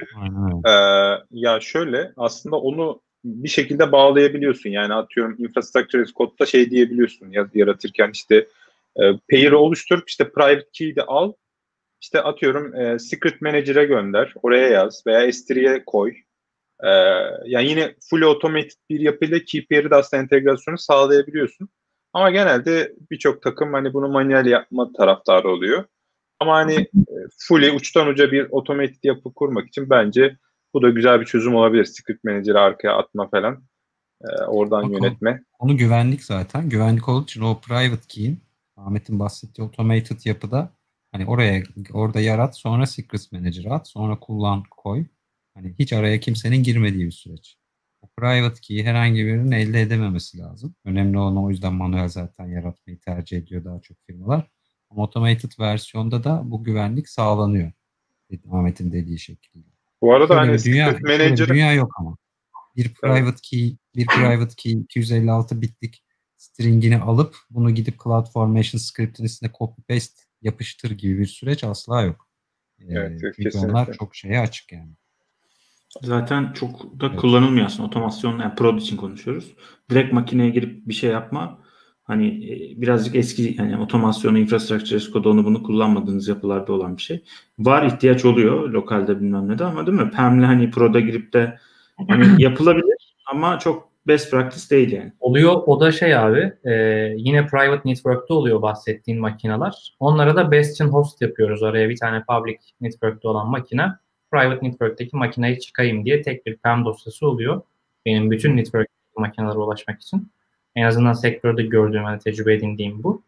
ya şöyle aslında onu bir şekilde bağlayabiliyorsun. Yani atıyorum infrastructure as code'da şey diyebiliyorsun yaratırken işte pair'i oluştur, işte private key'i de al, işte atıyorum secret manager'a gönder, oraya yaz veya S3'ye koy. Yani yine full automated bir yapıyla key pair'i de aslında entegrasyonu sağlayabiliyorsun. Ama genelde birçok takım hani bunu manuel yapma taraftarı oluyor. Ama hani fully uçtan uca bir automated yapı kurmak için bence bu da güzel bir çözüm olabilir. Script Manager'ı arkaya atma falan. Oradan Bak, yönetme. onu güvenlik zaten. Güvenlik olduğu için o private key'in Ahmet'in bahsettiği automated yapıda hani orada yarat, sonra secret manager'a at, sonra kullan, koy. Hani hiç araya kimsenin girmediği bir süreç. O private key'i herhangi birinin elde edememesi lazım. Önemli olan, o yüzden manuel zaten yaratmayı tercih ediyor daha çok firmalar. Ama automated versiyonda da bu güvenlik sağlanıyor. Ahmet'in dediği şekilde. Bu arada Şöyle hani bir dünya, Secret Manager yok ama. Bir private key 256 bitlik stringini alıp bunu gidip CloudFormation script'in üstüne copy paste yapıştır gibi bir süreç asla yok. evet, Çünkü kesinlikle. onlar çok şeye açık yani. Zaten çok da Evet. kullanılmıyor aslında. Otomasyon, yani prod için konuşuyoruz. Direkt makineye girip bir şey yapma. Hani birazcık eski, yani otomasyonu, infrastructure as code, onu bunu kullanmadığınız yapılarda olan bir şey. Var, ihtiyaç oluyor lokalde bilmem ne de, ama değil mi? PAM'le hani proda girip de hani yapılabilir ama çok best practice değil yani. Oluyor. O da şey abi, yine private network'te oluyor bahsettiğin makineler. Onlara da bastion host yapıyoruz. Oraya bir tane public network'te olan makine, private network'teki makineye çıkayım diye tek bir PAM dosyası oluyor. Benim bütün network makinelere ulaşmak için. En azından sektörde gördüğüm, hani tecrübe edindiğim bu.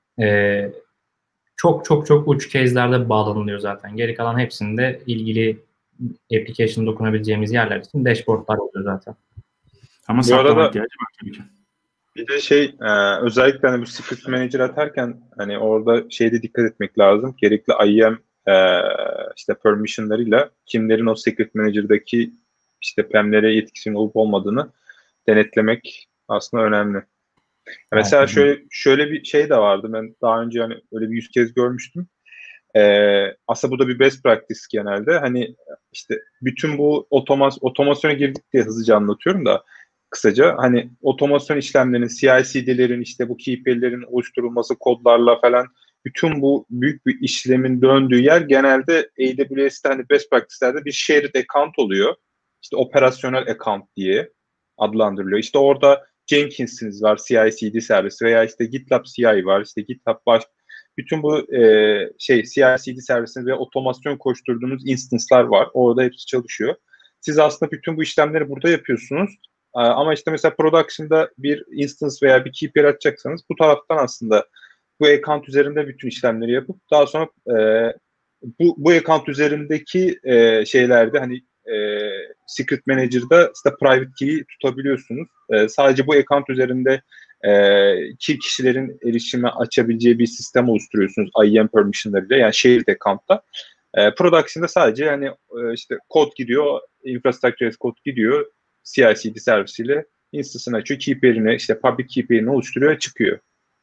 Çok çok çok uç case'lerde bağlanılıyor zaten. Geri kalan hepsinde ilgili application dokunabileceğimiz yerler için dashboardlar oluyor zaten. Ama Bu saklama arada ihtiyacı var tabii ki. bir de özellikle hani bu Secret Manager atarken hani orada şeyde dikkat etmek lazım. Gerekli IAM işte permissionlarıyla kimlerin o Secret Manager'daki işte PAM'lere yetkisinin olup olmadığını denetlemek aslında önemli. Mesela şöyle bir şey de vardı. Ben daha önce hani öyle bir 100 kez görmüştüm. Aslında bu da bir best practice genelde. Hani işte bütün bu otomasyona girdik diye hızlıca anlatıyorum da kısaca hani otomasyon işlemlerinin, CI/CD'lerin, işte bu KPI'lerin oluşturulması kodlarla falan, bütün bu büyük bir işlemin döndüğü yer genelde AWS'te hani best practice'lerde bir shared account oluyor. İşte operasyonel account diye adlandırılıyor. İşte orada Jenkins'iniz var, CI/CD servisi, veya işte GitLab CI var, işte GitHub bütün bu CI/CD servisiniz ve otomasyon koşturduğunuz instance'lar var. Orada hepsi çalışıyor. Siz aslında bütün bu işlemleri burada yapıyorsunuz. Ama işte mesela production'da bir instance veya bir key pair açacaksanız bu taraftan aslında bu account üzerinde bütün işlemleri yapıp daha sonra bu account üzerindeki şeylerde hani Secret Manager'da işte private key'i tutabiliyorsunuz. Sadece bu account üzerinde kişilerin erişime açabileceği bir sistem oluşturuyorsunuz IAM permissionlarıyla, yani shared account'ta. Production'da sadece yani işte kod gidiyor, infrastructure as code gidiyor, CI/CD servisiyle instance'ını açıyor, key pair'ini, işte public key pair'ini oluşturuyor, çıkıyor.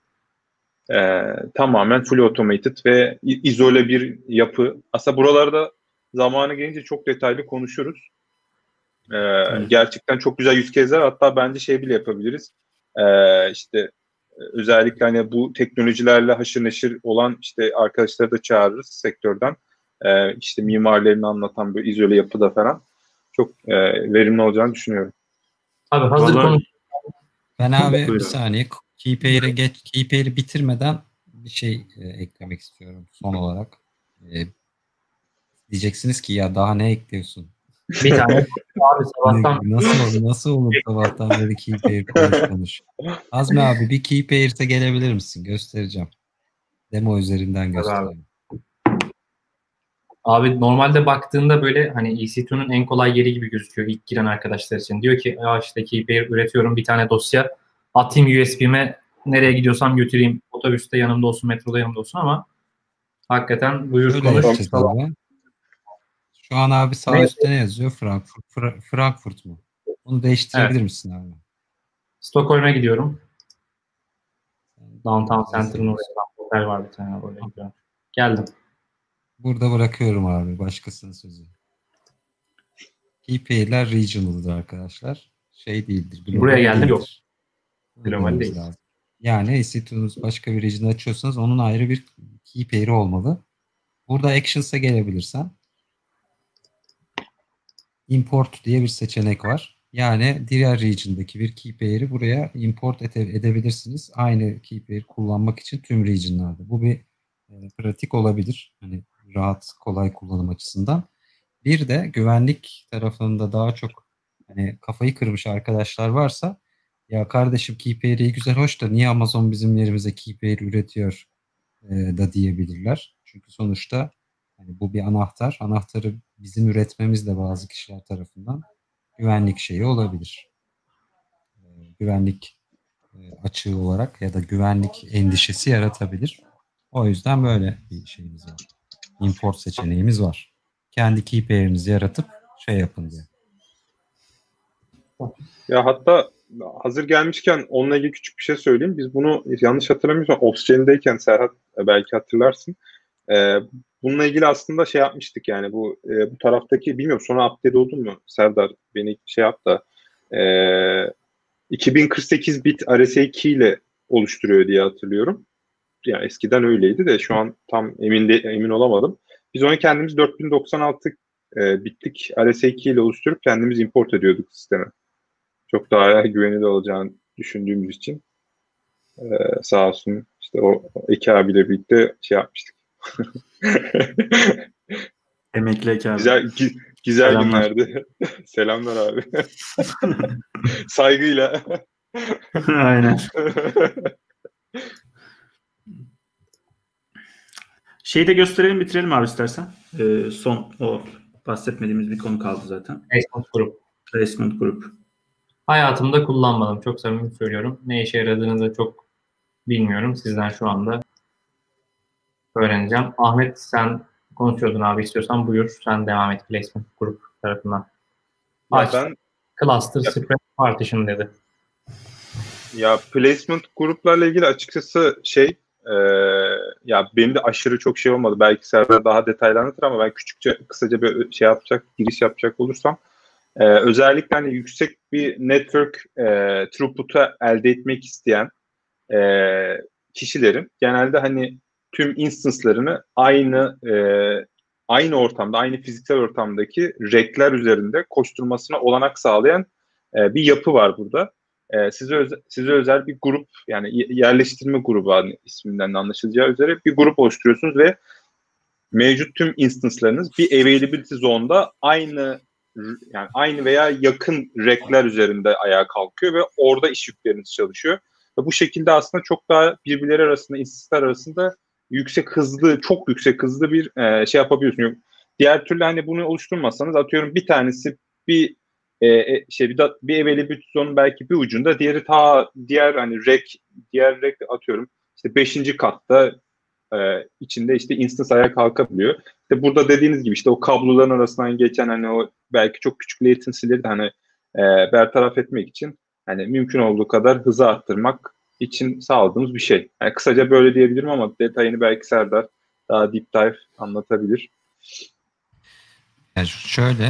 Tamamen full automated ve izole bir yapı. Aslında buralarda zamanı gelince çok detaylı konuşuruz. Gerçekten çok güzel yüz case'ler, hatta bence şey bile yapabiliriz. İşte özellikle hani bu teknolojilerle haşır neşir olan işte arkadaşları da çağırırız sektörden. İşte mimarlarını anlatan böyle izole yapıda falan çok verimli olacağını düşünüyorum. Abi hazır konu. Ben abi bir Buyurun. saniye key pair'i bitirmeden bir şey eklemek istiyorum son olarak. Diyeceksiniz ki ya daha ne ekliyorsun? Bir tane abi sabahtan Nasıl olur sabahtan beri key pair konuş. Azmi abi bir key pair'e gelebilir misin? Göstereceğim. Demo üzerinden göstereyim. Abi normalde baktığında böyle hani EC2'nun en kolay yeri gibi gözüküyor ilk giren arkadaşlar için. Diyor ki ya işte key pair üretiyorum, bir tane dosya atayım USB'me, nereye gidiyorsam götüreyim. Otobüste yanımda olsun, metroda yanımda olsun, ama hakikaten buyur Öyle konuş. yapacağız abi. Şu an abi sağ Ne? üstte ne yazıyor? Frankfurt mu? Onu değiştirebilir Evet. misin abi? Stockholm'e gidiyorum. Downtown Center'ın oraya otel var bir tane, oraya gidiyorum. Geldim. Burada bırakıyorum abi başkasının sözü. Key pair'ler regional'dır arkadaşlar. Şey değildir. Buraya geldim, değildir. yok. Global Bilmemiz değil. lazım. Yani EC2'nuz başka bir region açıyorsanız onun ayrı bir key pair'i olmalı. Burada Actions'a gelebilirsen import diye bir seçenek var. Yani diğer region'daki bir key pair'i buraya import edebilirsiniz. Aynı key pair kullanmak için tüm region'larda. Bu bir pratik olabilir. Hani rahat, kolay kullanım açısından. Bir de güvenlik tarafında daha çok hani kafayı kırmış arkadaşlar varsa, ya kardeşim key pair'i güzel hoş da niye Amazon bizim yerimize key pair üretiyor da diyebilirler. Çünkü sonuçta hani bu bir anahtar. Anahtarı bizim üretmemiz de bazı kişiler tarafından güvenlik şeyi olabilir. Güvenlik açığı olarak ya da güvenlik endişesi yaratabilir. O yüzden böyle bir şeyimiz var. Import seçeneğimiz var. Kendi key pair'inizi yaratıp şey yapın diye. Ya hatta hazır gelmişken onunla ilgili küçük bir şey söyleyeyim. Biz bunu yanlış hatırlamıyorsam Opsgen'deyken Serhat belki hatırlarsın. Bununla ilgili aslında şey yapmıştık yani bu taraftaki, bilmiyorum sonra update oldu mu Serdar, beni şey yap da 2048 bit RSA key ile oluşturuyor diye hatırlıyorum. Yani eskiden öyleydi de şu an tam emin olamadım. Biz onu kendimiz 4096 bitlik RSA key ile oluşturup kendimiz import ediyorduk sisteme. Çok daha güvenilir olacağını düşündüğümüz için sağ olsun işte o Eki abiyle birlikte şey yapmıştık. Emekli Eki abi. Güzel Selamlar. günlerdi. Selamlar abi. Saygıyla. Aynen. Şeyi de gösterelim, bitirelim abi istersen. Son o bahsetmediğimiz bir konu kaldı zaten. Placement Group. Placement Group. Hayatımda kullanmadım. Çok samimi söylüyorum. Ne işe yaradığını da çok bilmiyorum. Sizden şu anda öğreneceğim. Ahmet, sen konuşuyordun abi, istiyorsan buyur. Sen devam et Placement Group tarafından. Aç. Cluster Spread Partition dedi. Ya placement gruplarla ilgili açıkçası ya benim de aşırı çok şey olmadı. Belki Serdar daha detaylı anlatır ama ben kısaca bir giriş yapacak olursam özellikle hani yüksek bir network throughput'u elde etmek isteyen kişilerin genelde hani tüm instance'larını aynı ortamda, aynı fiziksel ortamdaki rack'ler üzerinde koşturmasına olanak sağlayan bir yapı var burada. Size özel bir grup, yani yerleştirme grubu isminden de anlaşılacağı üzere bir grup oluşturuyorsunuz ve mevcut tüm instance'larınız bir availability zone'da aynı veya yakın rack'ler üzerinde ayağa kalkıyor ve orada iş yükleriniz çalışıyor. Ve bu şekilde aslında çok daha birbirleri arasında, instance'lar arasında çok yüksek hızlı bir şey yapabiliyorsunuz. Diğer türlü hani bunu oluşturmazsanız, atıyorum bir tanesi bir availability zone'un belki bir ucunda, diğer rack atıyorum işte 5. katta içinde işte instance ayağa kalkabiliyor. İşte burada dediğiniz gibi işte o kabloların arasından geçen hani o belki çok küçük latency'leri de hani bertaraf etmek için hani mümkün olduğu kadar hızı arttırmak için sağladığımız bir şey. Yani kısaca böyle diyebilirim ama detayını belki Serdar daha deep dive anlatabilir. Yani şöyle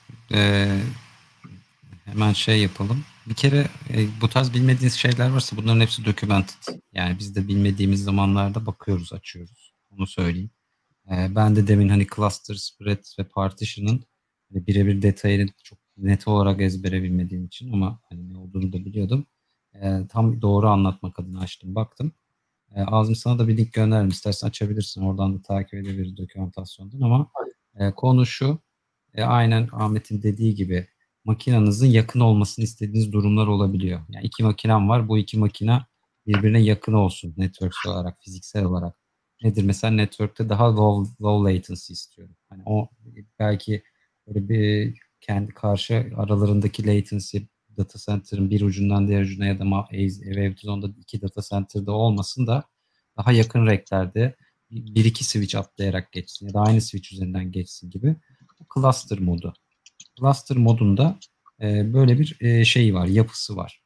hemen şey yapalım. Bir kere bu tarz bilmediğiniz şeyler varsa bunların hepsi documented. Yani biz de bilmediğimiz zamanlarda bakıyoruz, açıyoruz. Onu söyleyeyim. Ben de demin hani cluster, spread ve partition'ın hani birebir detayını çok net olarak ezbere bilmediğim için ama hani ne olduğunu da biliyordum. Tam doğru anlatmak adına açtım, baktım. Azmi, sana da bir link gönderirim. İstersen açabilirsin. Oradan da takip edebiliriz dokümantasyondan ama konu şu. aynen Ahmet'in dediği gibi makinenizin yakın olmasını istediğiniz durumlar olabiliyor. Yani iki makinem var. Bu iki makine birbirine yakın olsun networksel olarak, fiziksel olarak. Nedir? Mesela network'te daha low latency istiyorum. Hani o belki böyle bir kendi karşı aralarındaki latency data center'ın bir ucundan diğer ucuna ya da Wavetizon'da iki data center'da olmasın da daha yakın renklerde bir iki switch atlayarak geçsin ya da aynı switch üzerinden geçsin gibi. Bu cluster modu. Cluster modunda böyle bir şey var, yapısı var.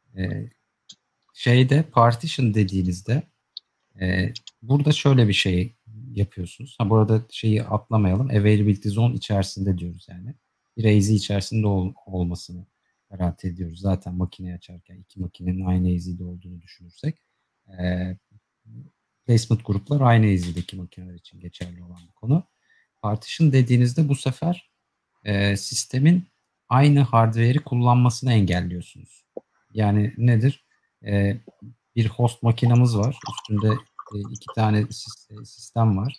Şeyde partition dediğinizde burada şöyle bir şey yapıyorsunuz. Ha, burada şeyi atlamayalım. Availability zone içerisinde diyoruz yani. Bir AZ içerisinde olmasını garanti ediyoruz. Zaten makineyi açarken iki makinenin aynı AZ'de olduğunu düşünürsek. Placement gruplar aynı AZ'deki makineler için geçerli olan bir konu. Partition dediğinizde bu sefer sistemin aynı hardware'i kullanmasını engelliyorsunuz. Yani nedir? Bir host makinamız var. Üstünde iki tane sistem var.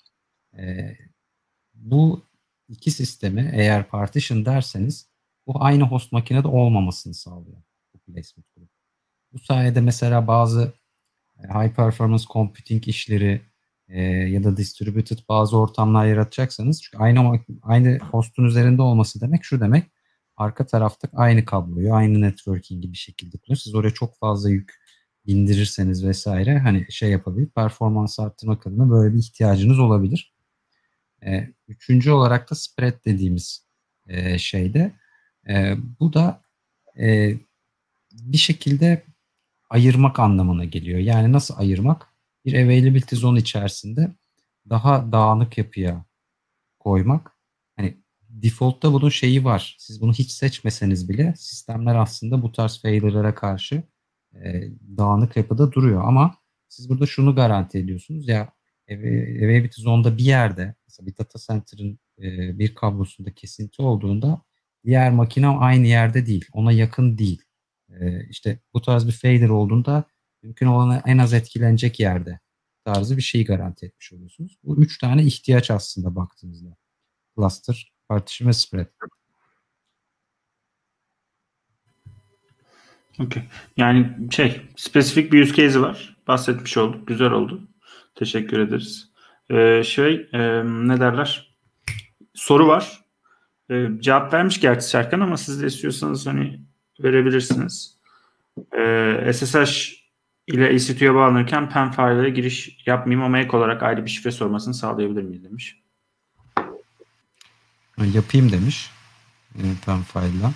Bu iki sistemi eğer partition derseniz bu aynı host makinede olmamasını sağlıyor. Bu placement grup. Bu sayede mesela bazı high performance computing işleri ya da distributed bazı ortamlar yaratacaksanız çünkü aynı hostun üzerinde olması demek şu demek arka tarafta aynı kabloyu aynı networking'i bir şekilde kullanıyor. Siz oraya çok fazla yük bindirirseniz vesaire hani şey yapabilir performans arttırmak adına böyle bir ihtiyacınız olabilir. Üçüncü olarak da spread dediğimiz şeyde bu da bir şekilde ayırmak anlamına geliyor. Yani nasıl ayırmak? Bir availability zone içerisinde daha dağınık yapıya koymak. Hani default'ta bunun şeyi var. Siz bunu hiç seçmeseniz bile sistemler aslında bu tarz failure'lara karşı dağınık yapıda duruyor. Ama siz burada şunu garanti ediyorsunuz ya availability zone'da bir yerde mesela bir data center'ın bir kablosunda kesinti olduğunda diğer makine aynı yerde değil. Ona yakın değil. İşte bu tarz bir failure olduğunda mümkün olan en az etkilenecek yerde tarzı bir şeyi garanti etmiş oluyorsunuz. Bu üç tane ihtiyaç aslında baktığınızda. Cluster, partition ve spread. Okay. Yani spesifik bir use case'i var. Bahsetmiş olduk. Güzel oldu. Teşekkür ederiz. Ne derler? Soru var. Cevap vermiş gerçi Serkan ama siz de istiyorsanız hani verebilirsiniz. SSH ile EC2'ye bağlanırken PAM file'e giriş yapmayayım ama ek olarak ayrı bir şifre sormasını sağlayabilir miyiz demiş. Yapayım demiş. PAM file'la.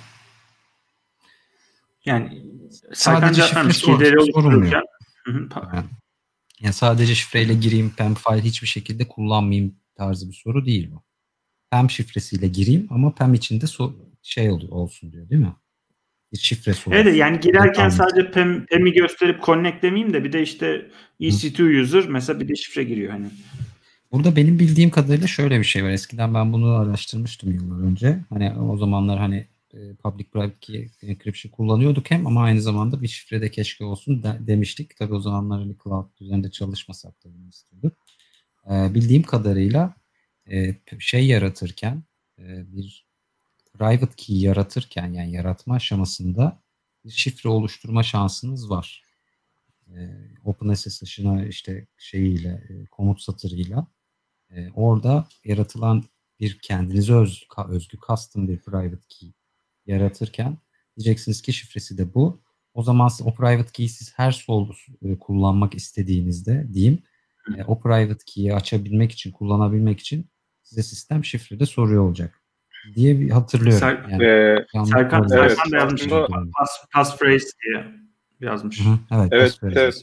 Yani sadece şifre sorulmuyor. Yani sadece şifreyle gireyim, PAM file hiçbir şekilde kullanmayayım tarzı bir soru değil bu. PAM şifresiyle gireyim ama PAM içinde olsun diyor değil mi? Bir şifre sorusu. Evet yani girerken sadece PAM'i gösterip connect demeyeyim de bir de işte EC2 user mesela bir de şifre giriyor hani. Burada benim bildiğim kadarıyla şöyle bir şey var. Eskiden ben bunu araştırmıştım yıllar önce. Hani o zamanlar hani public private key encryption kullanıyorduk ama aynı zamanda bir şifre de keşke olsun demiştik. Tabii o zamanlar hani cloud üzerinde çalışmasak da bunu istiyorduk. Bildiğim kadarıyla yaratırken bir private key yaratırken yani yaratma aşamasında bir şifre oluşturma şansınız var. OpenSSH'ına işte komut satırıyla orada yaratılan bir kendinize özgü custom bir private key yaratırken diyeceksiniz ki şifresi de bu. O zaman o private key'i siz her kullanmak istediğinizde diyeyim o private key'i açabilmek için, kullanabilmek için size sistem şifre de soruyor olacak diye bir hatırlıyorum. Serkan da yazmış. Passphrase diye yazmış. Evet, evet.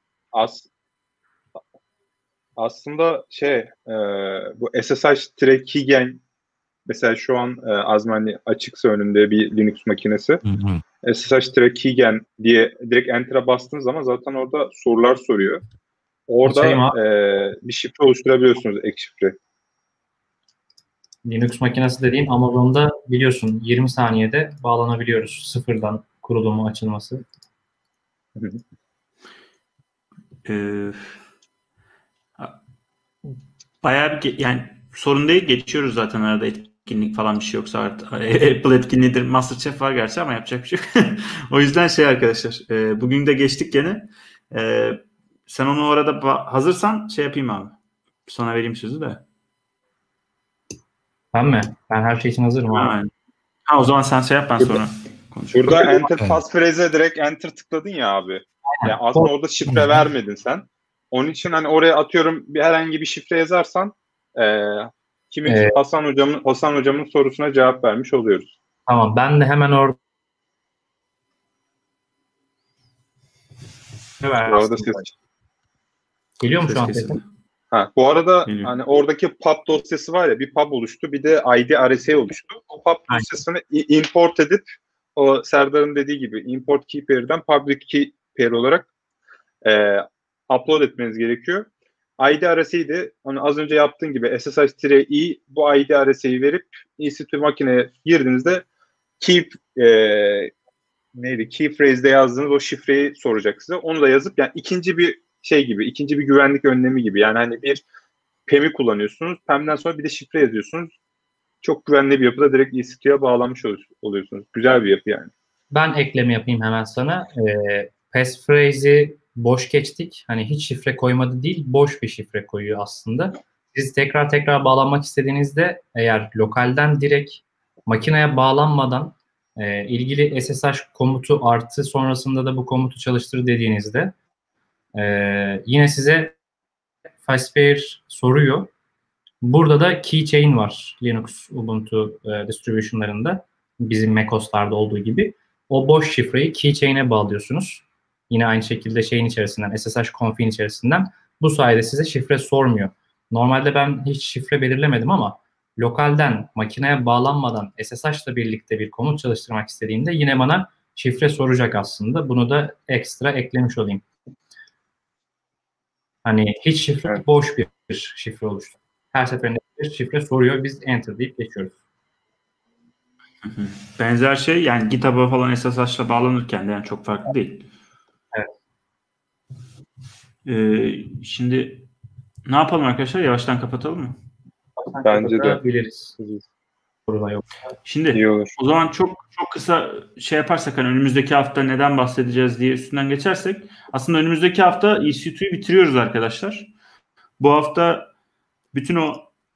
Aslında bu SSH-keygen mesela şu an Azmani açıksa önünde bir Linux makinesi. SSH-keygen diye direkt enter'a bastığınız zaman zaten orada sorular soruyor. Orada bir şifre oluşturabiliyorsunuz, ek şifre. Linux makinesi dediğin Amazon'da biliyorsun 20 saniyede bağlanabiliyoruz sıfırdan kurulumu açılması. Bayağı bir yani sorun değil geçiyoruz zaten arada etkinlik falan bir şey yoksa artık Apple etkinliğidir. MasterChef var gerçi ama yapacak bir şey yok. O yüzden arkadaşlar bugün de geçtik gene. Sen onu orada hazırsan yapayım abi. Sana vereyim sözü de. Ben mi? Ben her şey için hazırım abi. O zaman sen yap ben sonra konuşayım. Burada enter passphrase'e direkt enter tıkladın ya abi. Yani aslında orada şifre vermedin sen. Onun için hani oraya atıyorum herhangi bir şifre yazarsan Hasan hocamın sorusuna cevap vermiş oluyoruz. Tamam, ben de hemen orada ses geliyor mu şu an sesim? Bu arada hani oradaki pub dosyası var ya, bir pub oluştu, bir de ID RSA oluştu. O pub dosyasını import edip o Serdar'ın dediği gibi import key pair'den public key pair olarak upload etmeniz gerekiyor. ID RSA'yı de hani az önce yaptığın gibi SSH-i bu ID RSA'yı verip EC2 makineye girdiğinizde key phrase'de yazdığınız o şifreyi soracak size. Onu da yazıp yani ikinci bir güvenlik önlemi gibi. Yani hani bir PEM'i kullanıyorsunuz. PEM'den sonra bir de şifre yazıyorsunuz. Çok güvenli bir yapıda direkt EC2'ye bağlanmış oluyorsunuz. Güzel bir yapı yani. Ben ekleme yapayım hemen sana. Passphrase'i boş geçtik. Hani hiç şifre koymadı değil, boş bir şifre koyuyor aslında. Siz tekrar bağlanmak istediğinizde eğer lokalden direkt makineye bağlanmadan ilgili SSH komutu artı sonrasında da bu komutu çalıştır dediğinizde yine size Fastpair soruyor. Burada da keychain var Linux, Ubuntu distribution'larında. Bizim macOS'larda olduğu gibi. O boş şifreyi keychain'e bağlıyorsunuz. Yine aynı şekilde şeyin içerisinden, SSH config'in içerisinden. Bu sayede size şifre sormuyor. Normalde ben hiç şifre belirlemedim ama lokalden makineye bağlanmadan SSH ile birlikte bir komut çalıştırmak istediğimde yine bana şifre soracak aslında. Bunu da ekstra eklemiş olayım. Hani hiç şifre, boş bir şifre oluştu. Her seferinde bir şifre soruyor. Biz enter deyip geçiyoruz. Benzer şey yani GitHub'a falan SSH'la bağlanırken de yani çok farklı değil. Evet. Şimdi ne yapalım arkadaşlar? Yavaştan kapatalım mı? Bence de. Biliriz. Yok. Şimdi o zaman çok kısa yaparsak hani önümüzdeki hafta neden bahsedeceğiz diye üstünden geçersek aslında önümüzdeki hafta EC2'yu bitiriyoruz arkadaşlar. Bu hafta bütün o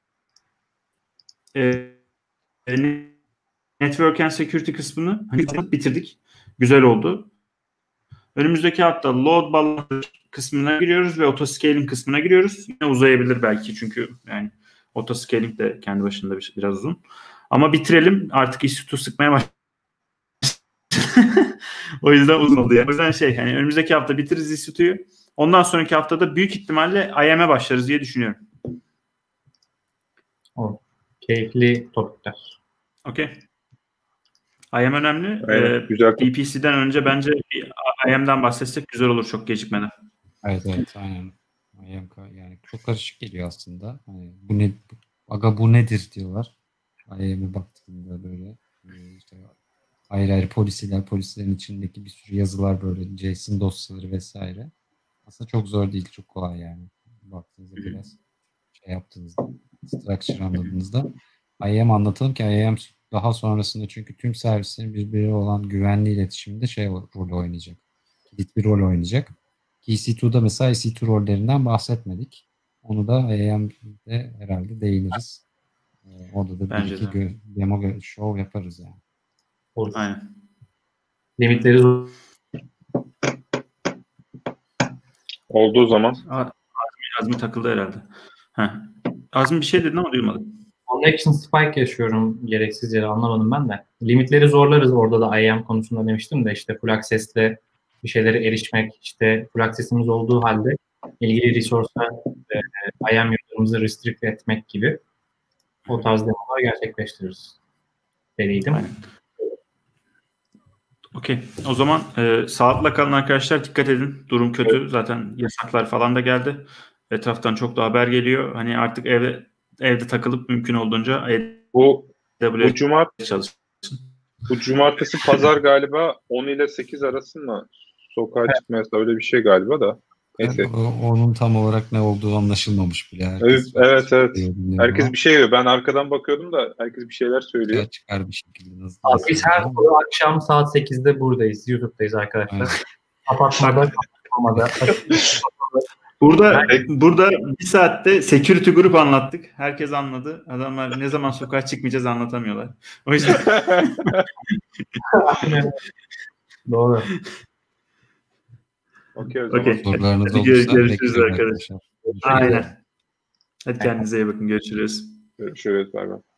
Network and Security kısmını bitirdik. Güzel oldu. Önümüzdeki hafta load balancer kısmına giriyoruz ve autoscaling kısmına giriyoruz. Yine uzayabilir belki çünkü yani autoscaling de kendi başında biraz uzun. Ama bitirelim. Artık EC2 sıkmaya başladı. O yüzden uzun oldu yani. O yüzden hani önümüzdeki hafta bitiririz EC2'yu. Ondan sonraki haftada büyük ihtimalle IAM'e başlarız diye düşünüyorum. Keyifli topikler. Okey. IAM önemli. Evet, güzel. VPC'den önce bence IAM'den bahsetsek güzel olur çok gecikmeden. Evet aynen. IAM yani çok karışık geliyor aslında. Hani bu nedir diyorlar. IAM'e baktığında böyle işte ayrı polislerin içindeki bir sürü yazılar böyle JSON dosyaları vesaire. Aslında çok zor değil, çok kolay yani. Baktığınızda biraz yaptığınızda, structure anladığınızda. IAM anlatalım ki IAM daha sonrasında çünkü tüm servislerin birbiriyle olan güvenli iletişiminde rol oynayacak. Kilit bir rol oynayacak. EC2'da mesela EC2 rollerinden bahsetmedik. Onu da IAM'de herhalde değiniriz. Orada da bir iki demo show yaparız yani. Olur. Aynen. Limitleri olduğu zaman. Azmi takıldı herhalde. Azmi bir şey dedin ama duymadım. Connection spike yaşıyorum gereksiz yere, anlamadım ben de. Limitleri zorlarız orada da IAM konusunda demiştim de işte full access'le bir şeylere erişmek, işte full access'imiz olduğu halde ilgili resource'a IAM yollarımızı restrict etmek gibi o tarz demolar gerçekleştiririz. Dediydim. Okey. O zaman sağlıkla kalın arkadaşlar. Dikkat edin. Durum kötü. Evet. Zaten yasaklar falan da geldi. Etraftan çok da haber geliyor. Hani artık evde takılıp mümkün olduğunca bu cumartesi pazar galiba 10 ile 8 arası mı sokağa çıkma yasağı, öyle bir şey galiba da. Neyse. Onun tam olarak ne olduğu anlaşılmamış bile. Evet. Herkes Ama bir şey diyor. Ben arkadan bakıyordum da herkes bir şeyler söylüyor. çıkar bir şekilde. Nasıl Abi biz her salı akşam saat 8'de buradayız. YouTube'dayız arkadaşlar. Evet. Kapatmada. Burada bir saatte security grup anlattık. Herkes anladı. Adamlar ne zaman sokağa çıkmayacağız anlatamıyorlar. O yüzden Doğru. Okey o zaman. okey. Sorularınız Hadi olursa görüşürüz bekliyorum arkadaşlar. arkadaşlar. Aynen. Hadi kendinize iyi bakın. Görüşürüz. Görüşürüz. Bay bay.